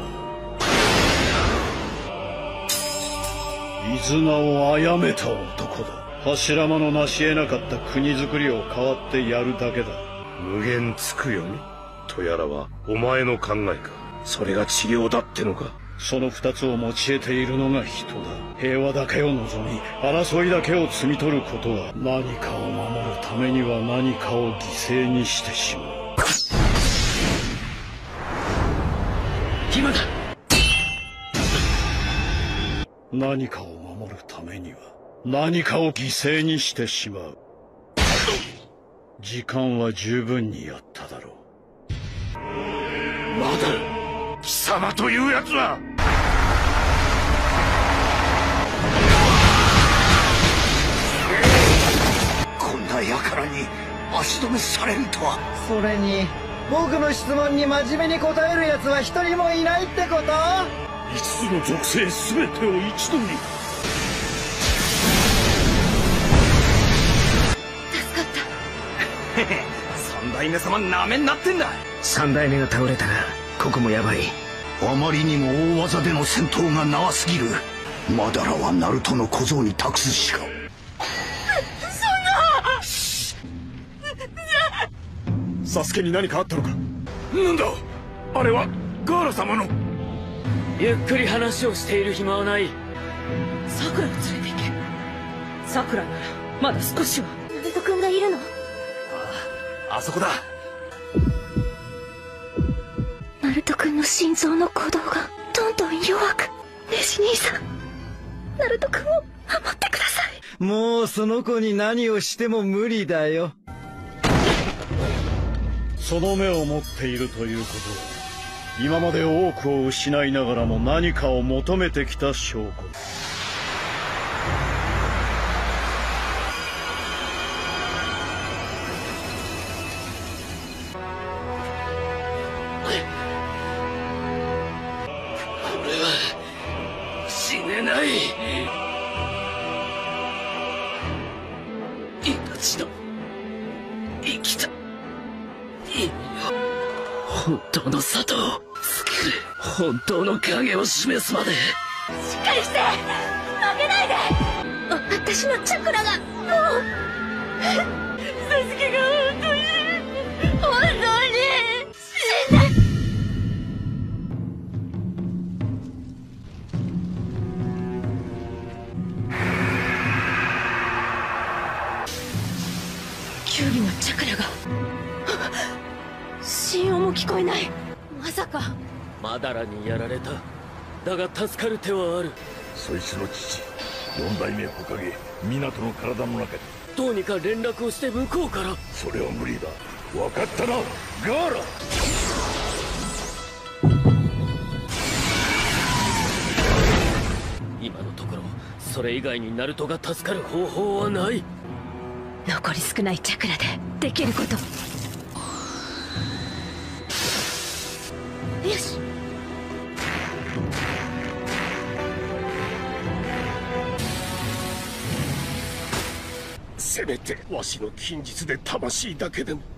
イズナを殺めた男だ。柱間の成し得なかった国づくりを代わってやるだけだ。 無限つくよみとやらはお前の考えか。それが治療だってのか。 その二つを持ち得ているのが人だ。平和だけを望み争いだけを摘み取ることは、何かを守るためには何かを犠牲にしてしまう。 今だ。 何かを守るためには何かを犠牲にしてしまう。時間は十分にやっただろう。 まだ貴様というやつは。 こんな輩に足止めされるとは。 それに僕の質問に真面目に答えるやつは一人もいないってこと？ 五つの属性全てを一度に。 三代目様なめんなってんだ。 三代目が倒れたがここもヤバい。あまりにも大技での戦闘が長すぎる。マダラはナルトの小僧に託すしか。 サスケに何かあったのか。なんだあれは。ガーラ様の。 ゆっくり話をしている暇はない。 さくらを連れて行け。さくらならまだ少しは。 ナルト君がいるの？ あそこだ。 ナルト君の心臓の鼓動がどんどん弱く。ネジ兄さん、ナルト君を守ってください。 もうその子に何をしても無理だよ。 その目を持っているということは、今まで多くを失いながらも何かを求めてきた証拠。 死ねない。命の生きた意味を、本当の里を作る、本当の影を示すまで。 しっかりして、負けないで。私のチャクラがもうサスケが本当に本当に死んだ。 キュウリのチャクラが心音も聞こえない。まさかマダラにやられた。だが助かる手はある。 そいつの父四代目火影湊の体の中でどうにか連絡をして向こうから。 それは無理だ。分かったなガーラ。 今のところそれ以外にナルトが助かる方法はない。 残り少ないチャクラでできること。 よし。 せめてわしの近日で魂だけでも。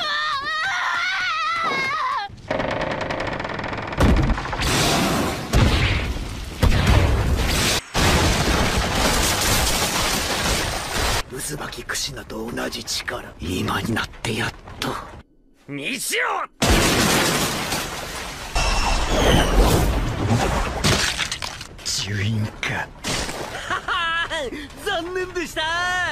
渦巻きクシナと同じ力、今になってやっと。 にしよう。 呪印か。 残念でした。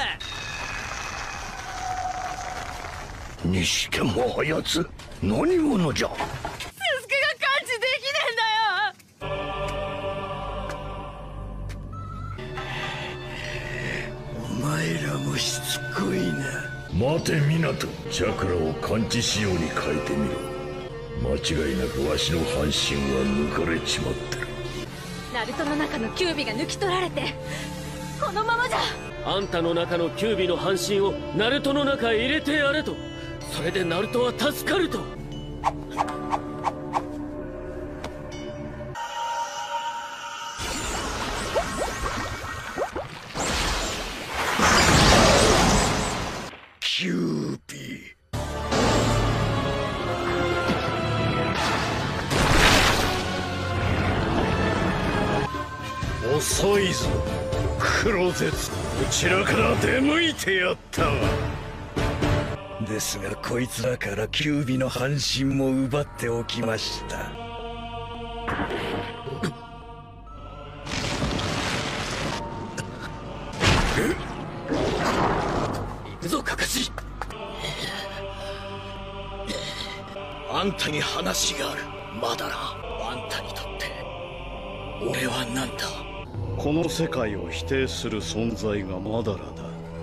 にしてもあやつ何者じゃ。 ススケが感知できねえんだよ。 お前らもしつこいな。 待て湊、チャクラを感知仕様に変えてみろ。間違いなくわしの半身は抜かれちまってる。 ナルトの中のキュービが抜き取られて、このままじゃ。 あんたの中のキュービの半身をナルトの中へ入れてやれと。それでナルトは助かると。 キューピー。 遅いぞクロゼツ。こちらから出向いてやったわ。 ですがこいつらからキュービの半身も奪っておきました。 行くぞカカシ。あんたに話があるマダラ。あんたにとって俺は何だ。 この世界を否定する存在がマダラだ。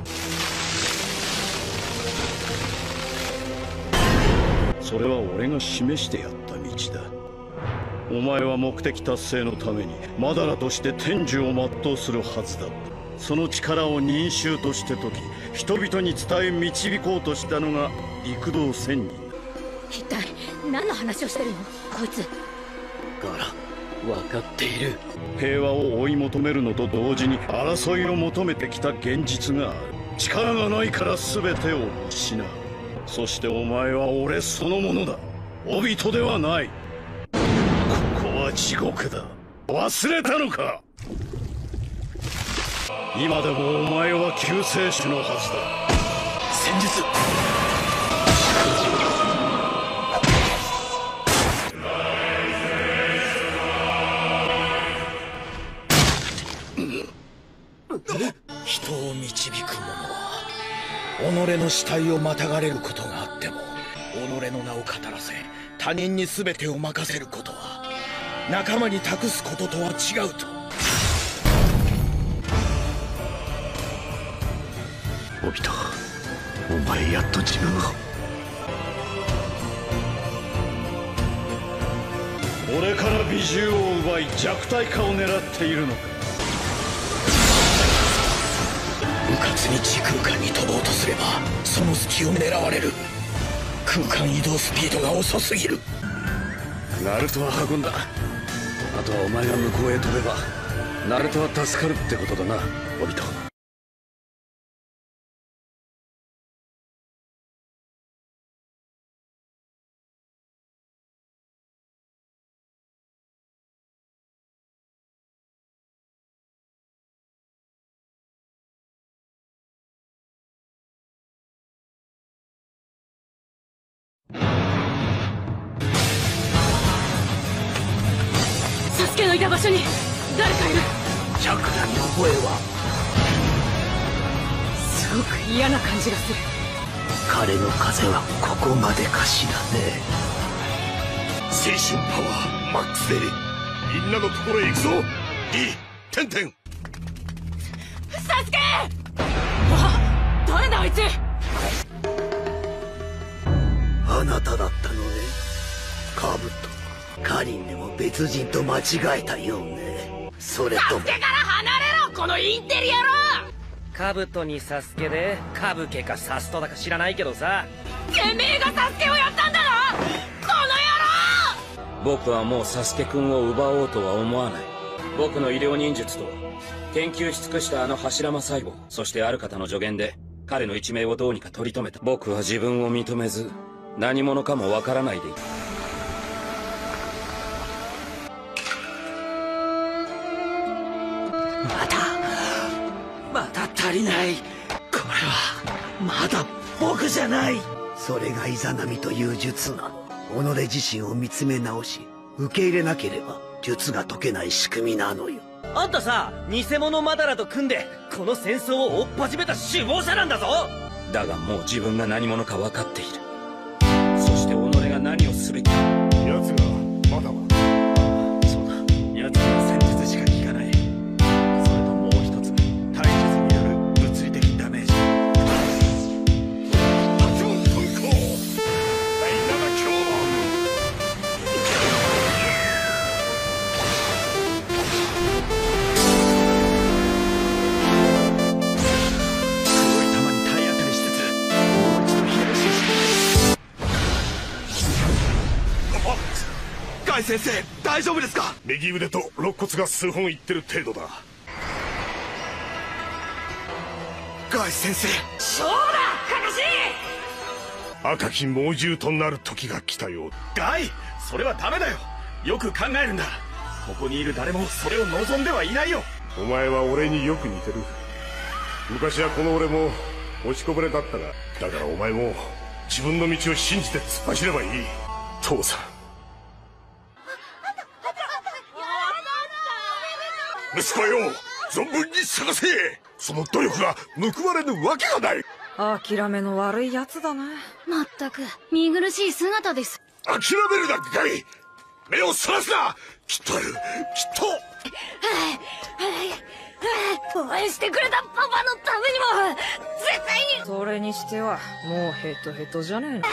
それは俺が示してやった道だ。お前は目的達成のためにマダラとして天寿を全うするはずだった。その力を忍衆として解き、人々に伝え導こうとしたのが陸道仙人だ。 一体何の話をしてるのこいつ。 ガラ、分かっている。 平和を追い求めるのと同時に争いを求めてきた現実がある。力がないから全てを失う。そしてお前は俺そのものだ。オビトではない。ここは地獄だ。忘れたのか。今でもお前は救世主のはずだ。 戦術。人を導く者は己の死体をまたがれることがあっても己の名を語らせ他人に全てを任せることは仲間に託すこととは違うと。 オビト、お前やっと自分を。 俺から美獣を奪い弱体化を狙っているのか。 うかつに時空間に飛ぼうとすればその隙を狙われる。空間移動スピードが遅すぎる。 ナルトは運んだ。あとはお前が向こうへ飛べばナルトは助かるってことだな、オビト。 サスケのいた場所に誰かいる。 チャクラに覚えは。 すごく嫌な感じがする。 彼の風はここまでかしらね。 精神パワーマックスでみんなのところへ行くぞ。リテンテン。 サスケ。あ、誰だあいつ。 あなただったのね。カブト、カリンでも別人と間違えたようね。それとも。 サスケから離れろこのインテリ野郎。カブトにサスケでカブケかサストだか知らないけどさ。 てめえがサスケをやったんだなこの野郎。 僕はもうサスケくんを奪おうとは思わない。僕の医療忍術と研究し尽くしたあの柱間細胞、そしてある方の助言で彼の一命をどうにか取り留めた。僕は自分を認めず何者かもわからないでいた。 まだまだ足りない。これはまだ僕じゃない。それがイザナミという術なの。己自身を見つめ直し受け入れなければ術が解けない仕組みなのよ。 あんたさ、偽物マダラと組んでこの戦争を追っ始めた首謀者なんだぞ。 だがもう自分が何者か分かっている。そして己が何をすべきか。 奴がまだは。 そうだ、奴には戦術しか効かない。それともう一つ、体術による物理的ダメージ。 八門遁甲第七強門。 黒い玉に体当たりしつつ、もう一度左足。ガイ先生、大丈夫ですか？ 右腕と肋骨が数本いってる程度だ。 ガイ先生、 勝負だカカシ！ 赤き猛獣となる時が来たようだ。 ガイ、それはダメだよ。よく考えるんだ。ここにいる誰もそれを望んではいないよ。 お前は俺によく似てる。昔はこの俺も落ちこぼれだったが、だからお前も自分の道を信じて突っ走ればいい。父さん、息子よ、存分に探せ。その努力が報われぬわけがない。 諦めの悪いやつだな。 まったく見苦しい姿です。 諦めるなガイ。目をそらすな。きっとある、きっと。 応援してくれたパパのためにも絶対に。 それにしてはもうヘトヘトじゃねえの。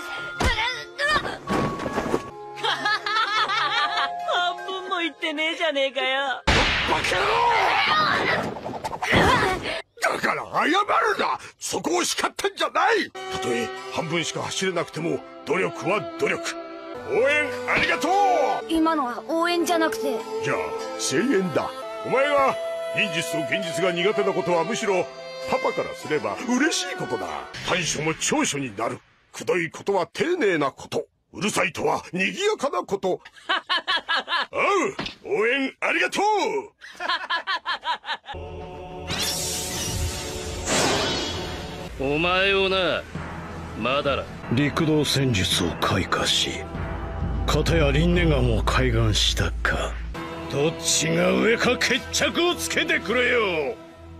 半分も言ってねえじゃねえかよ。 バカ野郎！だから謝るな。そこを叱ったんじゃない。たとえ半分しか走れなくても努力は努力。応援ありがとう。 今のは応援じゃなくて、 じゃあ声援だ。お前が忍術と現実が苦手なことはむしろパパからすれば嬉しいことだ。短所も長所になる。くどいことは丁寧なこと、うるさいとは賑やかなこと。おう、応援ありがとう。 お前をな、マダラ。陸道戦術を開花し、片やリンネガンを開眼したか。どっちが上か決着をつけてくれよ。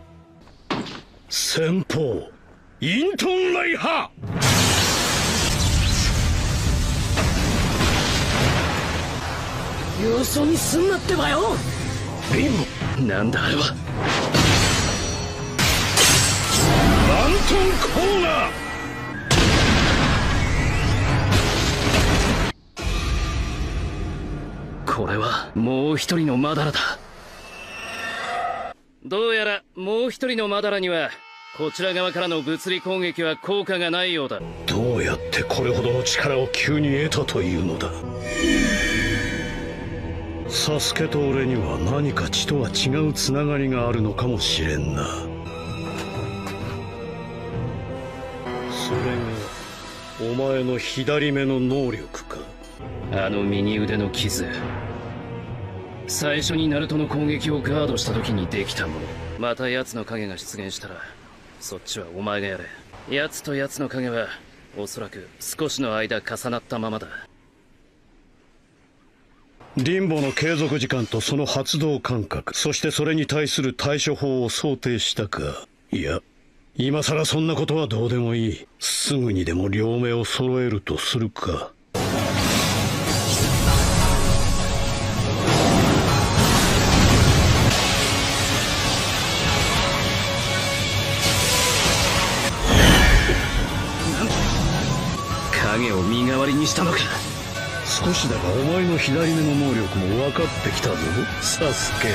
先方イントンライハ。 よそ見すんなってばよ。 リン、なんだあれは。マントンコーナー。これはもう一人のマダラだ。どうやらもう一人のマダラにはこちら側からの物理攻撃は効果がないようだ。どうやってこれほどの力を急に得たというのだ。サスケと俺には何か血とは違うつながりがあるのかもしれんな。それがお前の左目の能力か。あの右腕の傷、最初にナルトの攻撃をガードした時にできたもの。また奴の影が出現したらそっちはお前がやれ。奴と奴の影はおそらく少しの間重なったままだ。リンボの継続時間とその発動間隔、そしてそれに対する対処法を想定したか。いや、今さらそんなことはどうでもいい。すぐにでも両目を揃えるとするか。影を身代わりにしたのか。少しだがお前の左目の能力も分かってきたぞ、サスケ。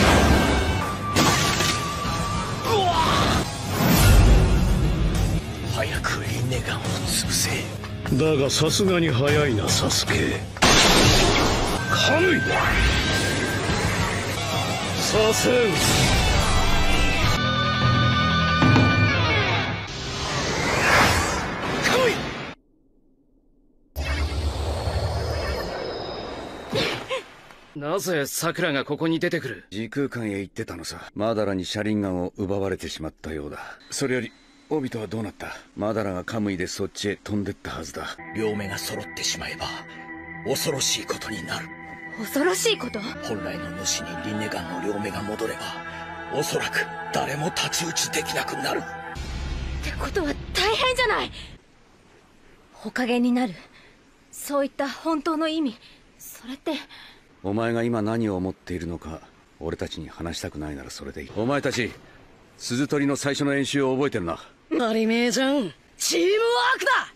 早くリンネガンを潰せ。 だがさすがに早いな、サスケ。カムイさせん。なぜサクラがここに出てくる？ 時空間へ行ってたのさ。マダラに車輪ガンを奪われてしまったようだ。それよりオビトはどうなった？マダラがカムイでそっちへ飛んでったはずだ。 両目が揃ってしまえば恐ろしいことになる。 恐ろしいこと？ 本来の主にリンネガンの両目が戻れば、おそらく誰も太刀打ちできなくなる。 ってことは大変じゃない。火影になる、そういった本当の意味、それって。 お前が今何を思っているのか俺たちに話したくないならそれでいい。お前たち鈴取りの最初の演習を覚えてるな。 マリメーじゃん。チームワークだ。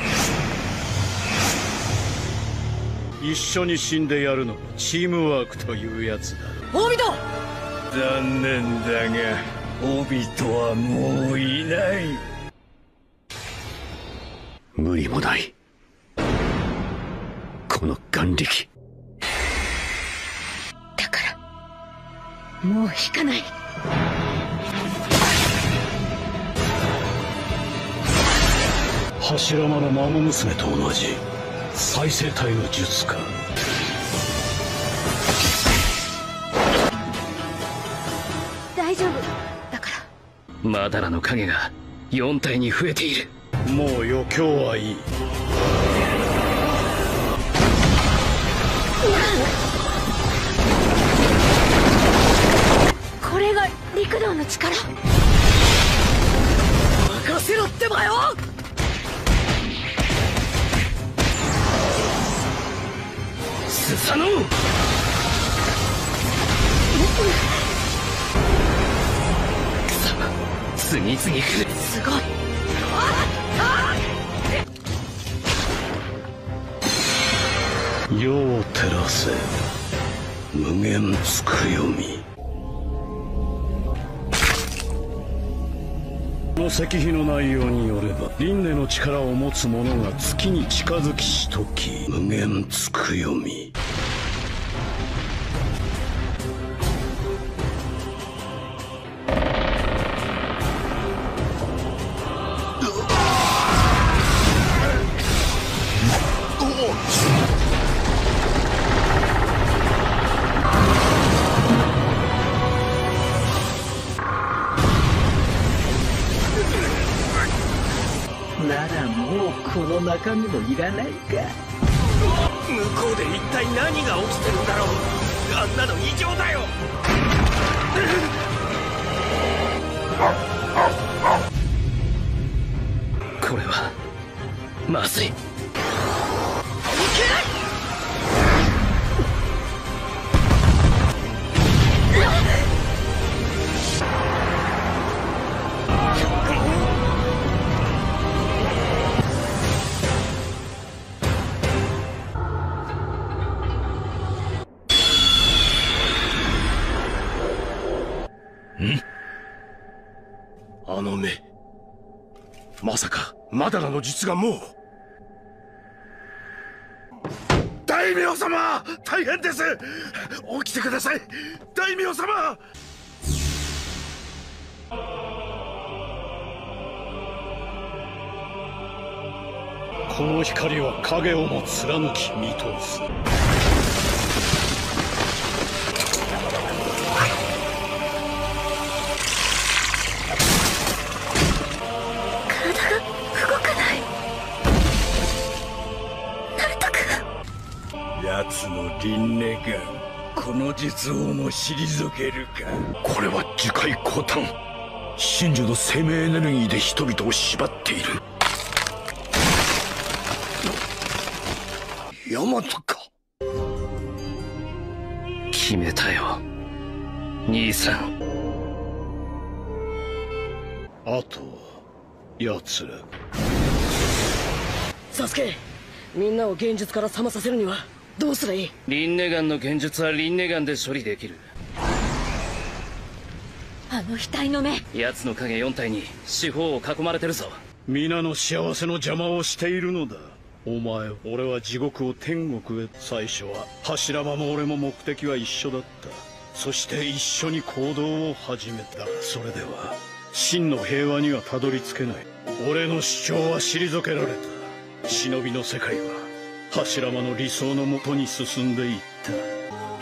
一緒に死んでやるのがチームワークというやつだろ。 オビト。 残念だがオビトはもういない。 無理もない、この眼力。 だからもう引かない。 柱間の孫娘と同じ再生体の術か。 大丈夫だから。 マダラの影がよん体に増えている。 もう余興はいい。 これが陸道の力。 任せろってばよ。 スサノオ。次々来る。 すごい。 世を照らせ無限つくよみ。 この石碑の内容によれば輪廻の力を持つ者が月に近づきしとき無限つくよみ。 ならもうこの中身もいらないか。 向こうで一体何が起きてるんだろう。あんなの異常だよ。 これはまずい。 あの目、まさかマダラの術がもう。大名様、大変です。起きてください、大名様。 この光は影をも貫き見通す。 奴の輪廻眼、この術をも退けるか。これは樹海降誕。真珠の生命エネルギーで人々を縛っている。ヤマトか。 決めたよ兄さん。 あと奴ら。 サスケ、みんなを現実から覚まさせるにはどうすればいい？ 輪廻眼の現術は輪廻眼で処理できる。 あの額の目。 奴の影よん体に四方を囲まれてるぞ。 皆の幸せの邪魔をしているのだ。お前、俺は地獄を天国へ。最初は柱間も俺も目的は一緒だった。そして一緒に行動を始めた。それでは真の平和にはたどり着けない。俺の主張は退けられた。忍びの世界は柱間の理想のもとに進んでいった。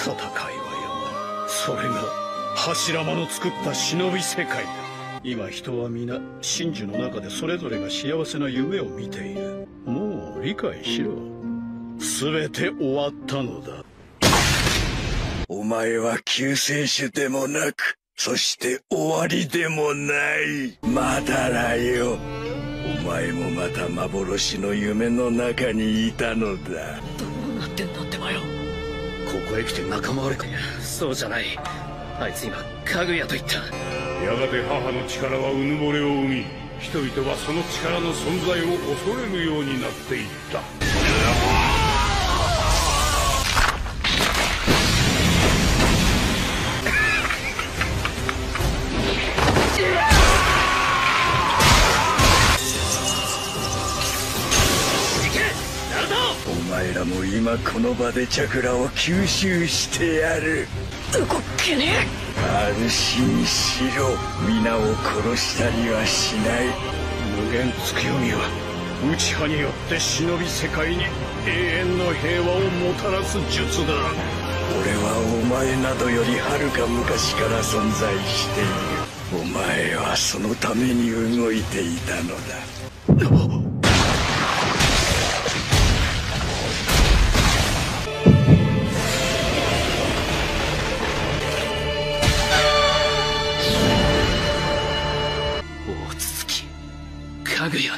戦いはやまい。それが柱間の作った忍び世界だ。今人は皆真珠の中でそれぞれが幸せな夢を見ている。もう理解しろ。全て終わったのだ。 お前は救世主でもなく、そして終わりでもない。まだらよ。お前もまた幻の夢の中にいたのだ。 どうなってんだってばよ。 ここへ来て仲間割れか。そうじゃない。あいつ今かぐやと言った。 やがて母の力はうぬぼれを生み、人々はその力の存在を恐れるようになっていった。 お前らも今この場でチャクラを吸収してやる。 動けねえ。安心しろ。皆を殺したりはしない。 無限月読みは内派によって忍び世界に永遠の平和をもたらす術だ。 俺はお前などよりはるか昔から存在している。お前はそのために動いていたのだ。 かぐや。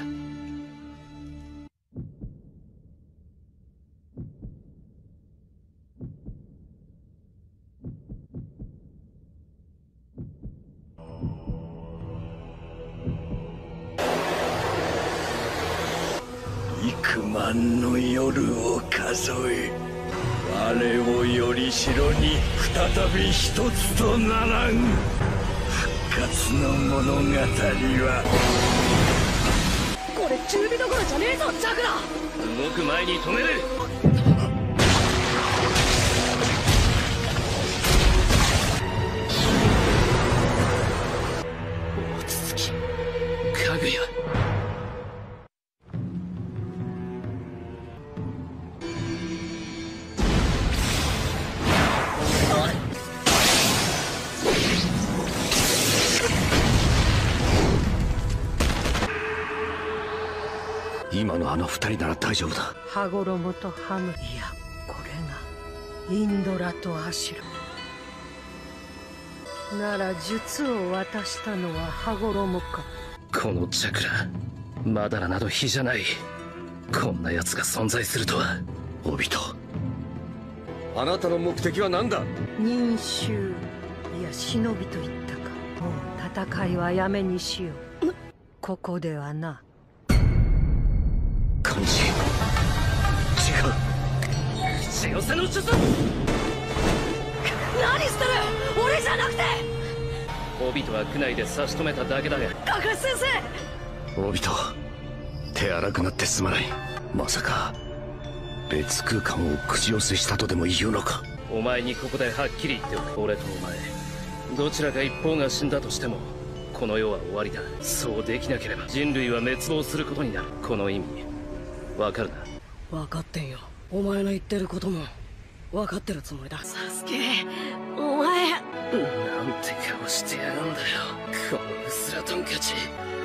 幾万の夜を数え、我をよりしろに再び一つとならん。復活の物語はこれ中火どころじゃねえぞチャクラ。 動く前に止める。 大筒木かぐや。 今のあの二人なら大丈夫だ。 羽衣とハム。いや、これがインドラとアシュラなら術を渡したのは羽衣か。 このチャクラまだらなど比じゃない。こんな奴が存在するとは。 オビト、あなたの目的は何だ。 忍衆、いや忍びと言ったか。もう戦いはやめにしよう。ここではな。 感じ違う。 口寄せの術。 何してる。俺じゃなくて。 オビトは区内で差し止めただけだが。 カカシ先生。オビト、手荒くなってすまない。まさか別空間を口寄せしたとでも言うのか。 お前にここではっきり言っておく。俺とお前どちらか一方が死んだとしてもこの世は終わりだ。そうできなければ人類は滅亡することになる。この意味わかるな。 分かってんよ。お前の言ってることも分かってるつもりだ。サスケ、お前なんて顔してやがんだよ、このウスラトンカチ。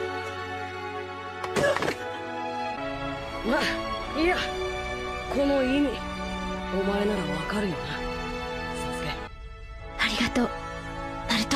まあいいや、この意味お前なら分かるよな。サスケありがとうナルト。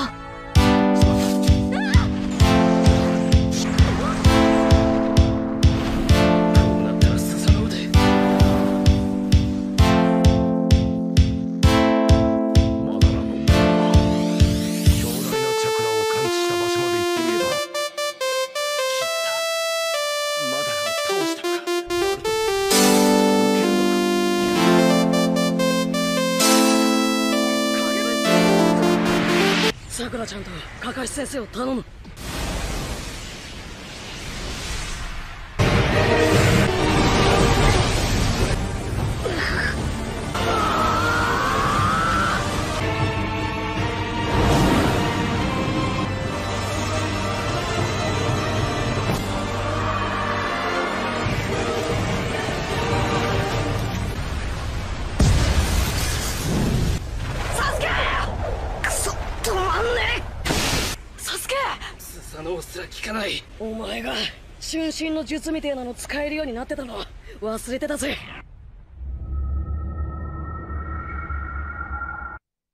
さくらちゃんとカカシ先生を頼む。 スサノオすら効かない。 お前が春神の術みてえなの使えるようになってたの忘れてたぜ。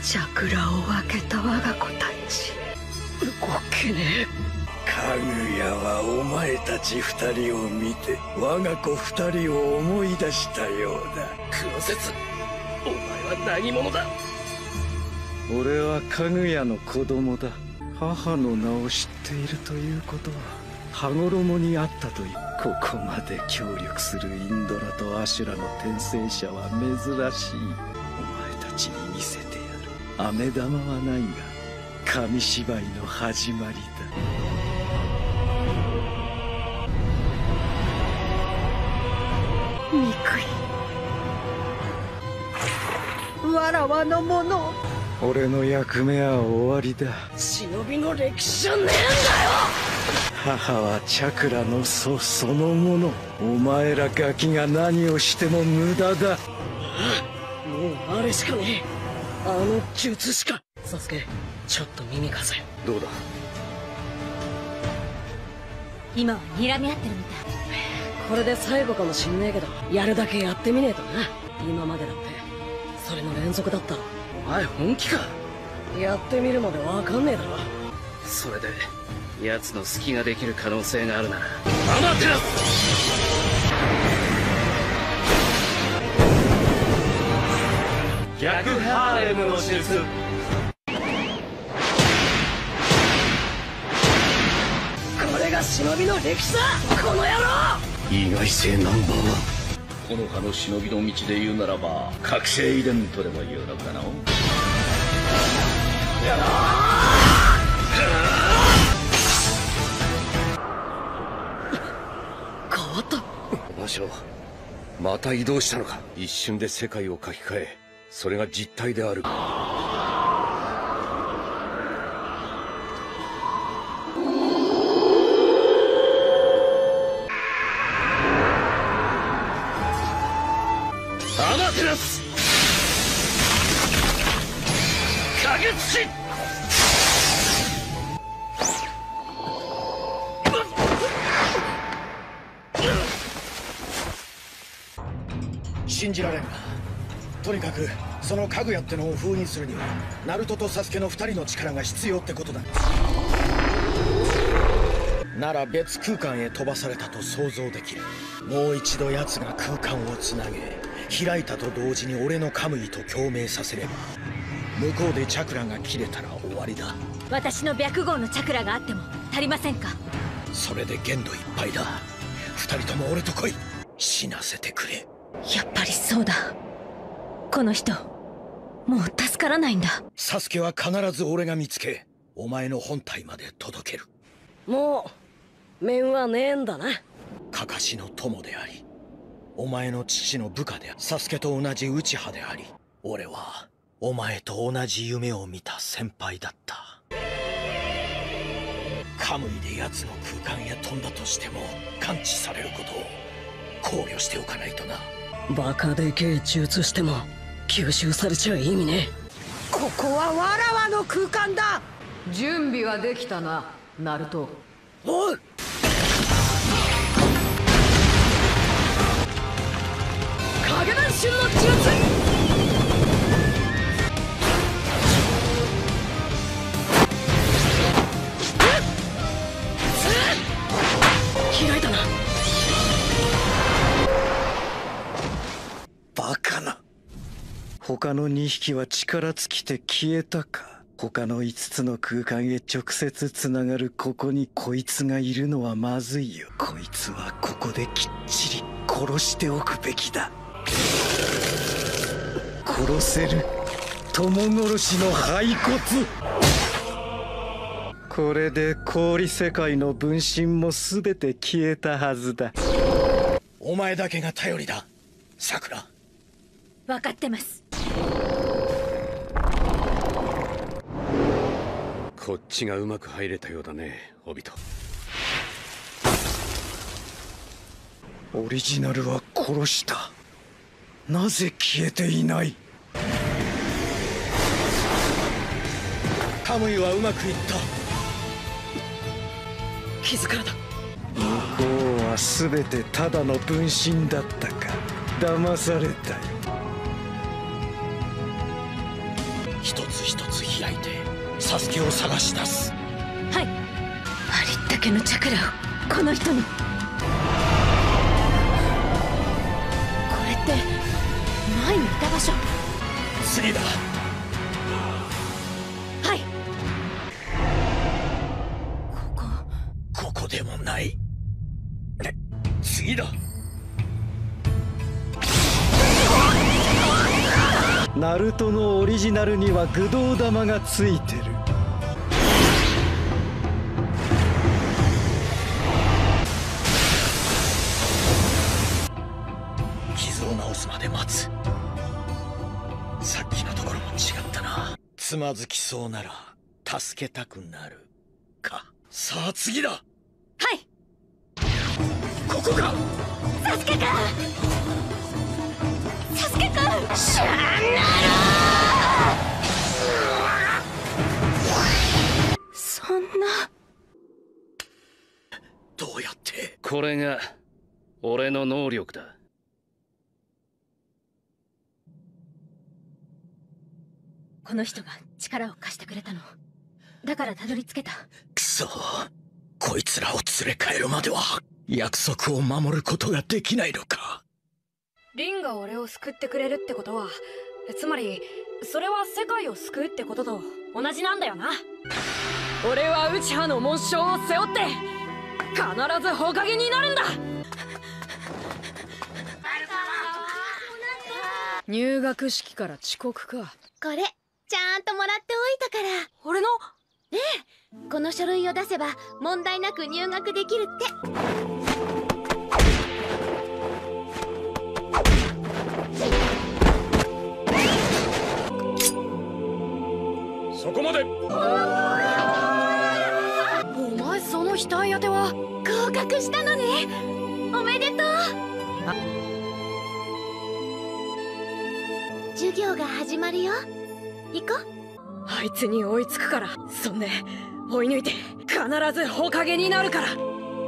チャクラを分けた我が子たち。 動けねえ。 かぐやはお前たち二人を見て我が子二人を思い出したようだ。 黒節、お前は何者だ。 俺はかぐやの子供だ。母の名を知っているということは羽衣にあったという。ここまで協力するインドラとアシュラの転生者は珍しい。お前たちに見せてやる。飴玉はないが紙芝居の始まりだ。 憎い。わらわのもの。 俺の役目は終わりだ。 忍びの歴史じゃねえんだよ。 母はチャクラの祖そのもの。お前らガキが何をしても無駄だ。 もうあれしかねえ。あの術しか。サスケ、ちょっと耳貸せ。 どうだ。 今は睨み合ってるみたい。 これで最後かもしんねえけど、やるだけやってみねえとな。今までだってそれの連続だったろ。 お前本気か。 やってみるまでわかんねえだろ。 それで奴の隙ができる可能性があるならアマテラス。 逆ハーレムの術。 これが忍びの歴史だ。この野郎。 意外性ナンバーワン。 この葉の忍びの道で言うならば覚醒遺伝とでも言うのかな。 変わった。 場所また移動したのか。一瞬で世界を書き換え、それが実体である。 アマテラス影土。 信じられんが、とにかくそのかぐやってのを封印するにはナルトとサスケの二人の力が必要ってことだ。なら別空間へ飛ばされたと想像できる。もう一度奴が空間をつなげ開いたと同時に俺のカムイと共鳴させれば、向こうでチャクラが切れたら終わりだ。 私の白毫のチャクラがあっても足りませんか。 それで限度いっぱいだ。二人とも俺と来い。死なせてくれ。 やっぱりそうだ。この人もう助からないんだ。 サスケは必ず俺が見つけお前の本体まで届ける。 もう面はねえんだな。 カカシの友でありお前の父の部下であり、サスケと同じ内派であり、俺はお前と同じ夢を見た先輩だった。カムイで奴の空間へ飛んだとしても感知されることを考慮しておかないとな。 バカでけえ術しても吸収されちゃ意味ねえ。 ここはわらわの空間だ。準備はできたな、ナルト。 おい、影分身の術。開いたな。 バカな。他のにひきは力尽きて消えたか。他のいつつの空間へ直接つながるここにこいつがいるのはまずいよ。こいつはここできっちり殺しておくべきだ。殺せる友殺しの骸骨。これで氷世界の分身も全て消えたはずだ。 お前だけが頼りだ、さくら。 分かってます。 こっちがうまく入れたようだね、オビト。 オリジナルは殺した。なぜ消えていない。 カムイはうまくいった。 傷からだ。 向こうは全てただの分身だったか。騙されたよ。 一つ一つ開いてサスケを探し出す。 はい。ありったけのチャクラをこの人に。これって前にいた場所。 次だ。 はい。 ここでもない。次だ。 ナルトのオリジナルには愚道玉がついてる。 傷を治すまで待つ。さっきのところも違ったな。つまずきそうなら助けたくなるか。さあ次だ。 はい。 ここか。 サスケか。サスケか。シャンナル。そんな。 どうやって。 これが俺の能力だ。 この人が力を貸してくれたの。だからたどり着けた。 くそ、こいつらを連れ帰るまでは約束を守ることができないのか。 リンが俺を救ってくれるってことは、つまりそれは世界を救うってことと同じなんだよな。俺は内派の紋章を背負って必ず火影になるんだ。入学式から遅刻か。 これちゃんともらっておいたから。 俺の？ ええ、この書類を出せば問題なく入学できるって。 そこまで。 お前その額当ては合格したのね。おめでとう。授業が始まるよ。行こう。 あいつに追いつくから。そんで追い抜いて必ず火影になるから。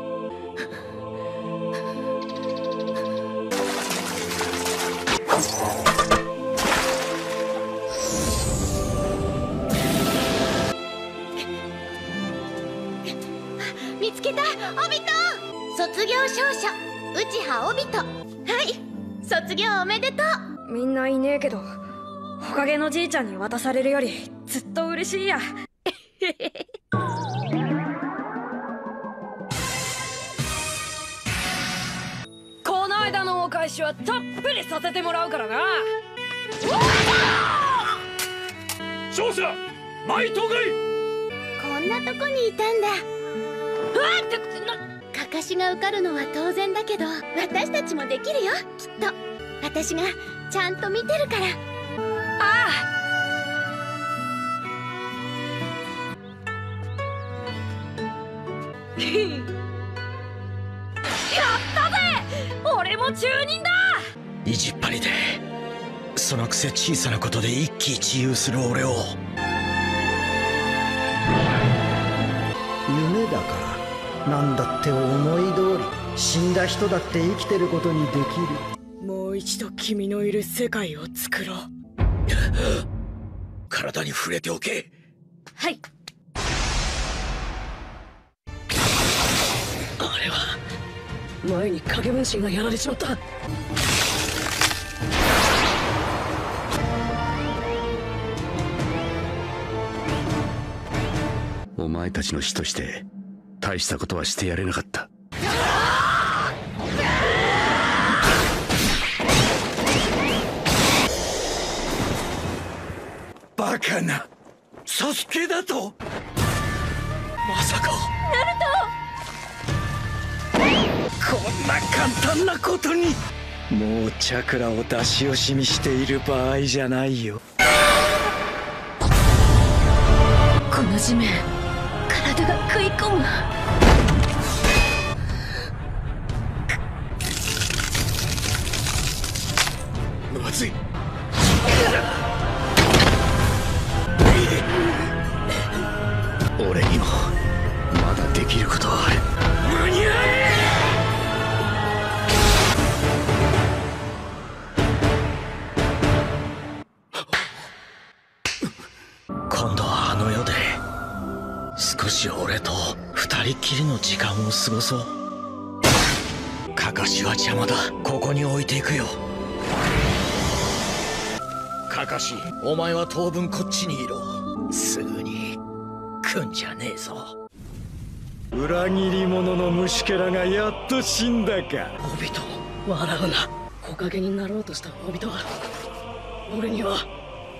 見つけた。オビト。卒業証書内派オビト。はい、卒業おめでとう。 みんないねえけど火影のじいちゃんに渡されるよりずっと嬉しいや。この間のお返しはたっぷりさせてもらうからな。 勝者マイトガイ。 こんなとこにいたんだ。かかしが受かるのは当然だけど、私たちもできるよきっと。私がちゃんと見てるから。 ああ。やったぜ。俺も中忍だ。 意地っ張りでそのくせ小さなことで一喜一憂する俺を。 夢だからなんだって思い通り死んだ人だって生きてることにできる。 もう一度君のいる世界を作ろう。 体に触れておけ。 はい。 あれは前に影分身がやられちまった。 お前たちの師として大したことはしてやれなかった。 バカな。サスケだと。まさかナルト。こんな簡単なことに。 もうチャクラを出し惜しみしている場合じゃないよ。 この地面、体が食い込む。 まずい。俺にもまだできることはある。間に合え。 少し俺と二人きりの時間を過ごそう。カカシは邪魔だ。ここに置いていくよ。カカシ、お前は当分こっちにいろ。すぐに来んじゃねえぞ。 裏切り者の虫けらがやっと死んだか。 オビト、笑うな。木陰になろうとしたオビトが俺にはか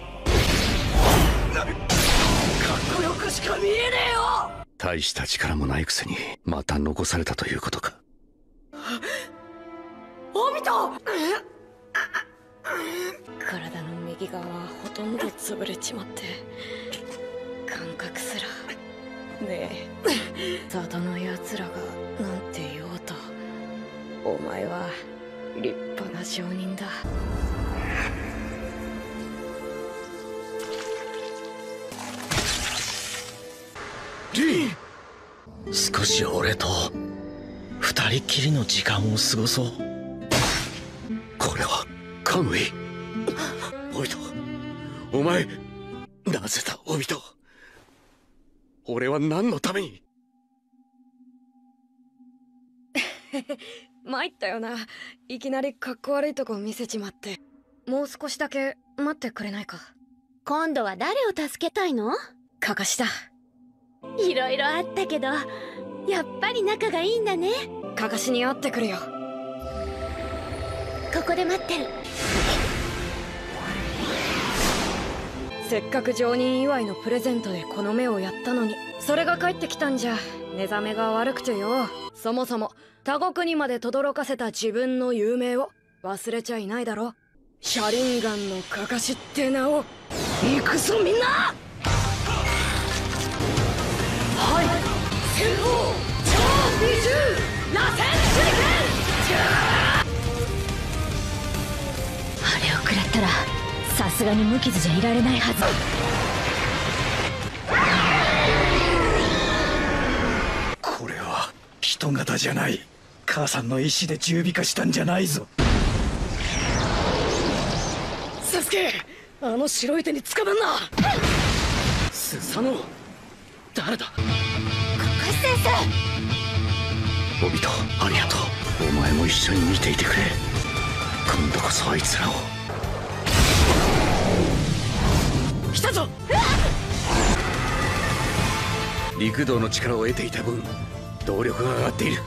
っこよくしか見えねえよ。 大した力もないくせにまた残されたということか。 オビト体の右側はほとんど潰れちまって感覚すらねえ。里のやつらがなんて言おうとお前は立派な証人だ。 リン、少し俺と二人きりの時間を過ごそう。 これはカムイ。オビト、お前なぜだオビト。俺は何のために。 参ったよな。いきなりかっこ悪いとこ見せちまって。もう少しだけ待ってくれないか。 今度は誰を助けたいの？ カカシだ。 いろいろあったけどやっぱり仲がいいんだね。 カカシに会ってくるよ。 ここで待ってる。 せっかく常任祝いのプレゼントでこの目をやったのに、それが帰ってきたんじゃ寝覚めが悪くてよ。そもそも他国にまで轟かせた自分の有名を忘れちゃいないだろ。シャリンガンのカカシって名を。 行くぞみんな。はい、先方超美獣螺旋手裏剣。 あれを食らったらさすがに無傷じゃいられないはず。 これは人型じゃない。母さんの意志で十尾化したんじゃないぞ。 サスケ、あの白い手につかまんな。スサノオ、誰だ。 カカシ先生。オビト、ありがとう。お前も一緒に見ていてくれ。今度こそあいつらを。 来たぞ。 陸道の力を得ていた分動力が上がっている。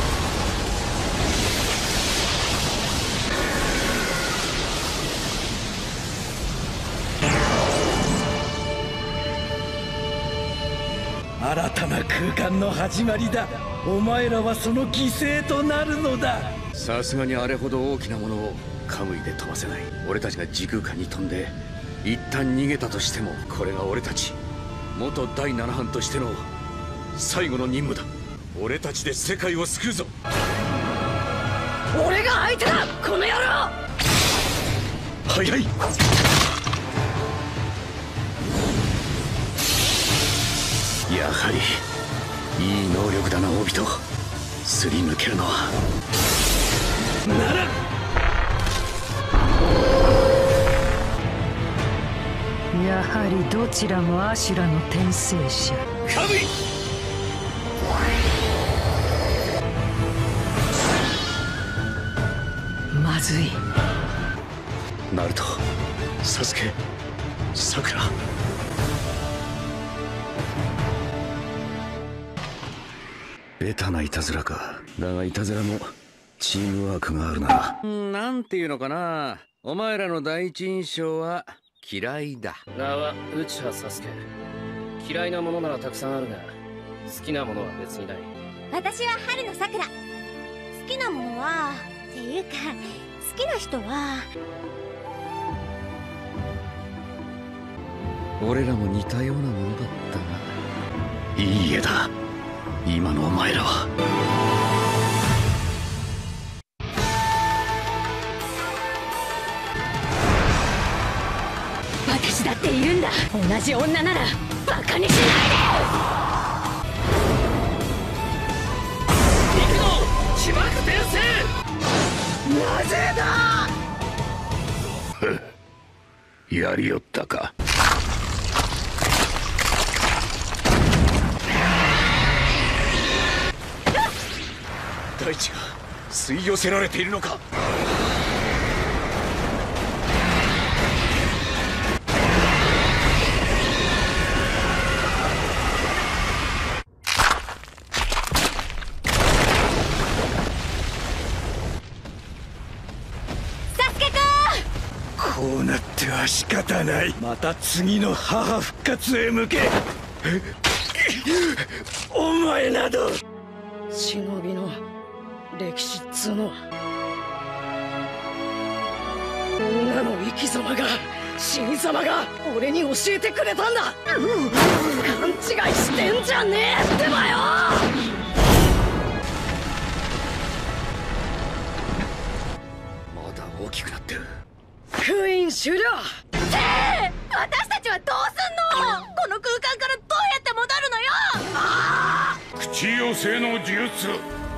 新たな空間の始まりだ。お前らはその犠牲となるのだ。 さすがにあれほど大きなものをカムイで飛ばせない。俺たちが時空間に飛んで一旦逃げたとしても、これが俺たち元第七班としての最後の任務だ。俺たちで世界を救うぞ。 俺が相手だこの野郎。 早い。やはりいい能力だなオビト。すり抜けるのはなら。 やはりどちらもアシュラの転生者。 カムイ。 まずい。 ナルト、サスケ、サクラ。ベタないたずらか。だがいたずらもチームワークがあるな。なんていうのかな、お前らの第一印象は嫌いだ。 名は内葉サスケ。嫌いなものならたくさんあるが好きなものは別にない。 私は春の桜。好きなものはっていうか好きな人は。 俺らも似たようなものだったが。いい絵だ今のお前らは。 私だっているんだ。同じ女ならバカにしないで。 行くぞ起爆転生。 なぜだ。 やりよったか。 大地が吸い寄せられているのか。 こうなっては仕方ない。また次の母復活へ向け。お前など忍びの歴史っつうのは女の生き様が死に様が俺に教えてくれたんだ。勘違いしてんじゃねえってばよ。 まだ大きくなってる。 封印終了。 てえ、私たちはどうすんの。この空間からどうやって戻るのよ。ああ、 口寄せの術。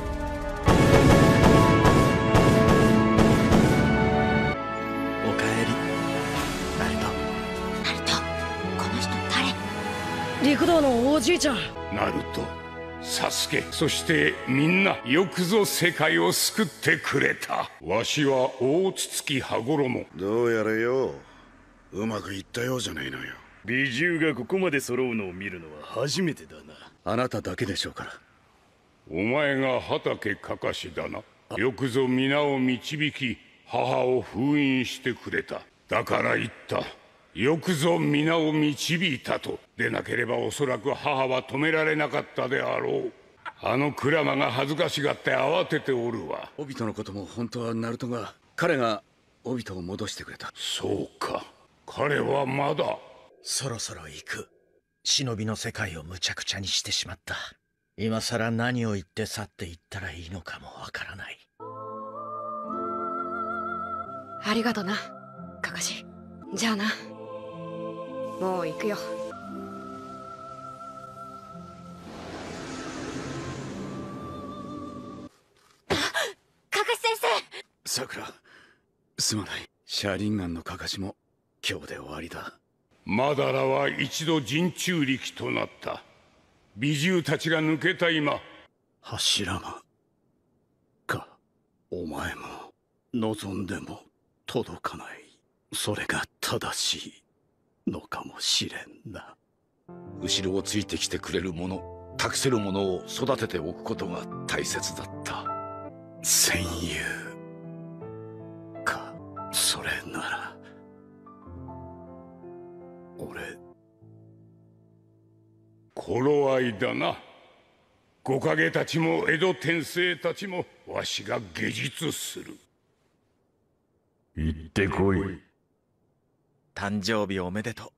おかえりナルト。 ナルト、この人誰。 陸道のおじいちゃん。 ナルト、サスケ、そしてみんなよくぞ世界を救ってくれた。わしは大筒木羽衣。 どうやらよ、うまくいったようじゃないのよ。 美獣がここまで揃うのを見るのは初めてだな。 あなただけでしょうから。 お前が畑かかしだな。よくぞ皆を導き母を封印してくれた。だから言った。よくぞ皆を導いたと。でなければおそらく母は止められなかったであろう。あのクラマが恥ずかしがって慌てておるわ。 オビトのことも本当はナルトが、彼がオビトを戻してくれた。 そうか、彼はまだ。 そろそろ行く。忍びの世界をむちゃくちゃにしてしまった。今さら何を言って去っていったらいいのかもわからない。 ありがとな、カカシ。じゃあな、もう行くよ。 カカシ先生。 さくら、すまない。シャリンガンのカカシも今日で終わりだ。 マダラは一度人中力となった。美獣たちが抜けた今、 柱間か、お前も望んでも届かない。それが正しいのかもしれんな。 後ろをついてきてくれる者、託せる者を育てておくことが大切だった。 戦友か、それなら俺。 頃合いだな。木陰たちも江戸天聖たちもわしが下術する。 行ってこい。 誕生日おめでとう。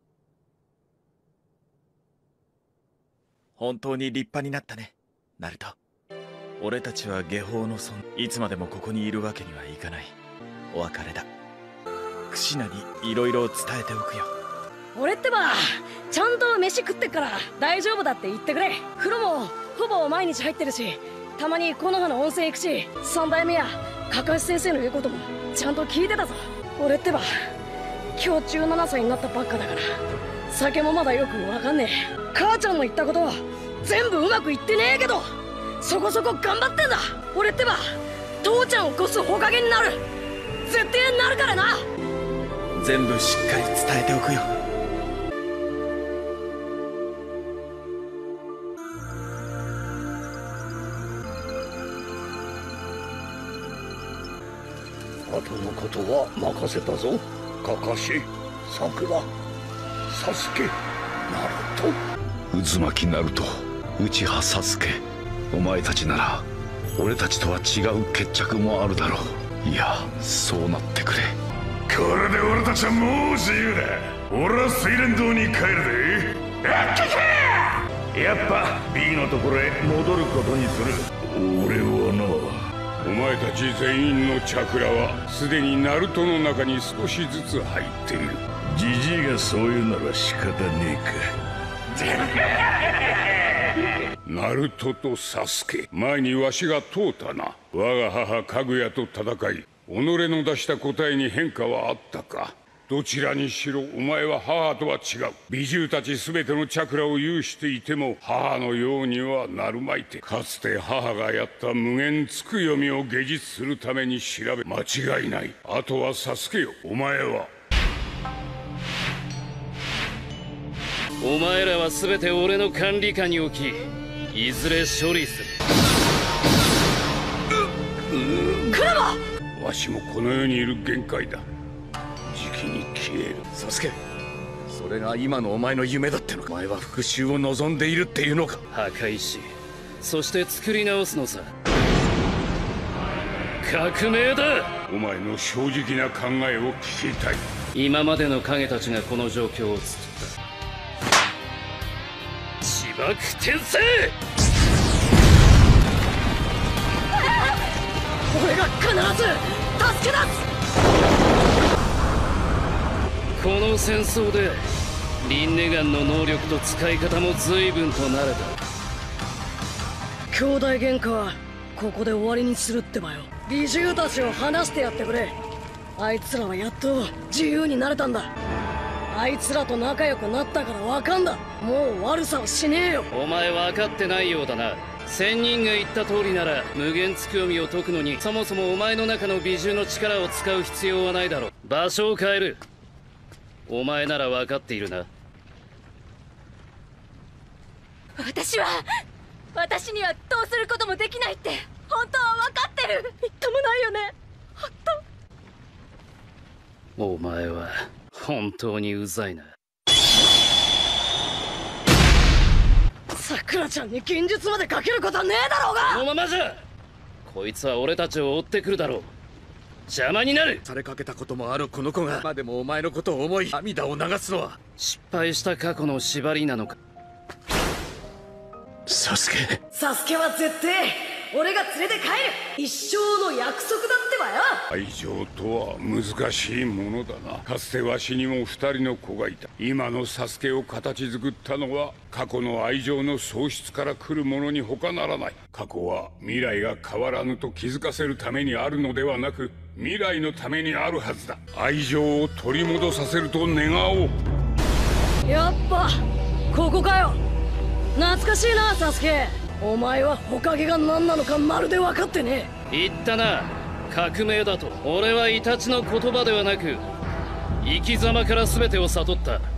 本当に立派になったね、ナルト。俺たちは下方の孫、いつまでもここにいるわけにはいかない。お別れだ。クシナにいろいろ伝えておくよ。 俺ってばちゃんと飯食ってっから大丈夫だって言ってくれ。風呂もほぼ毎日入ってるし、たまに木の葉の温泉行くし、三代目やカカシ先生の言うこともちゃんと聞いてたぞ。俺ってば今日じゅうななさいになったばっかだから酒もまだよくわかんねえ。母ちゃんの言ったことは全部うまくいってねえけど、そこそこ頑張ってんだ。俺ってば父ちゃんを越すほかげになる。絶対になるからな。 全部しっかり伝えておくよ。 後のことは任せたぞ。カカシ、サクラ、サスケ、ナルト。 渦巻きナルト、内葉サスケ、お前たちなら俺たちとは違う決着もあるだろう。いや、そうなってくれ。 これで俺たちはもう自由だ。俺は水蓮堂に帰るぜ。やっけけ。やっぱ B のところへ戻ることにする。俺はな、お前たち全員のチャクラはすでにナルトの中に少しずつ入っている。 ジジイがそう言うなら仕方ねえか。ナルトとサスケ、前にわしが問うたな。我が母かぐやと戦い、己の出した答えに変化はあったか。 どちらにしろお前は母とは違う。美獣たち全てのチャクラを有していても母のようにはなるまいて。かつて母がやった無限つく読みを下実するために調べ、間違いない。あとはサスケよ、お前は。 お前らは全て俺の管理下に置き、いずれ処理する。 クラマ！ わしもこの世にいる限界だ。じきに消える。 サスケ、それが今のお前の夢だってのか。お前は復讐を望んでいるっていうのか。 破壊し、そして作り直すのさ。革命だ。 お前の正直な考えを聞きたい。 今までの影たちがこの状況を作った。自爆転生！ 俺が必ず助け出す！ この戦争でリンネガンの能力と使い方も随分と慣れた。 兄弟喧嘩はここで終わりにするってばよ。美獣たちを離してやってくれ。あいつらはやっと自由になれたんだ。あいつらと仲良くなったからわかんだ。もう悪さはしねえよ。 お前分かってないようだな。仙人が言った通りなら無限つく読みを解くのにそもそもお前の中の美獣の力を使う必要はないだろう。場所を変える。お前なら分かっているな。 私は私にはどうすることもできないって本当は分かってる。みっともないよね、本当。 お前は本当にうざいな。 さくらちゃんに現実までかけることはねえだろうが。 このままじゃこいつは俺たちを追ってくるだろう。邪魔になる。 されかけたこともあるこの子がまでもお前のことを思い涙を流すのは失敗した過去の縛りなのか。 サスケサスケは絶対俺が連れて帰る。一生の約束だってばよ。 愛情とは難しいものだな。かつてわしにも二人の子がいた。今のサスケを形作ったのは過去の愛情の喪失から来るものに他ならない。過去は未来が変わらぬと気づかせるためにあるのではなく未来のためにあるはずだ。愛情を取り戻させると願おう。 やっぱここかよ。懐かしいなサスケ。お前はほかげが何なのかまるで分かってねえ。言ったな、革命だと。俺はイタチの言葉ではなく生き様から全てを悟った。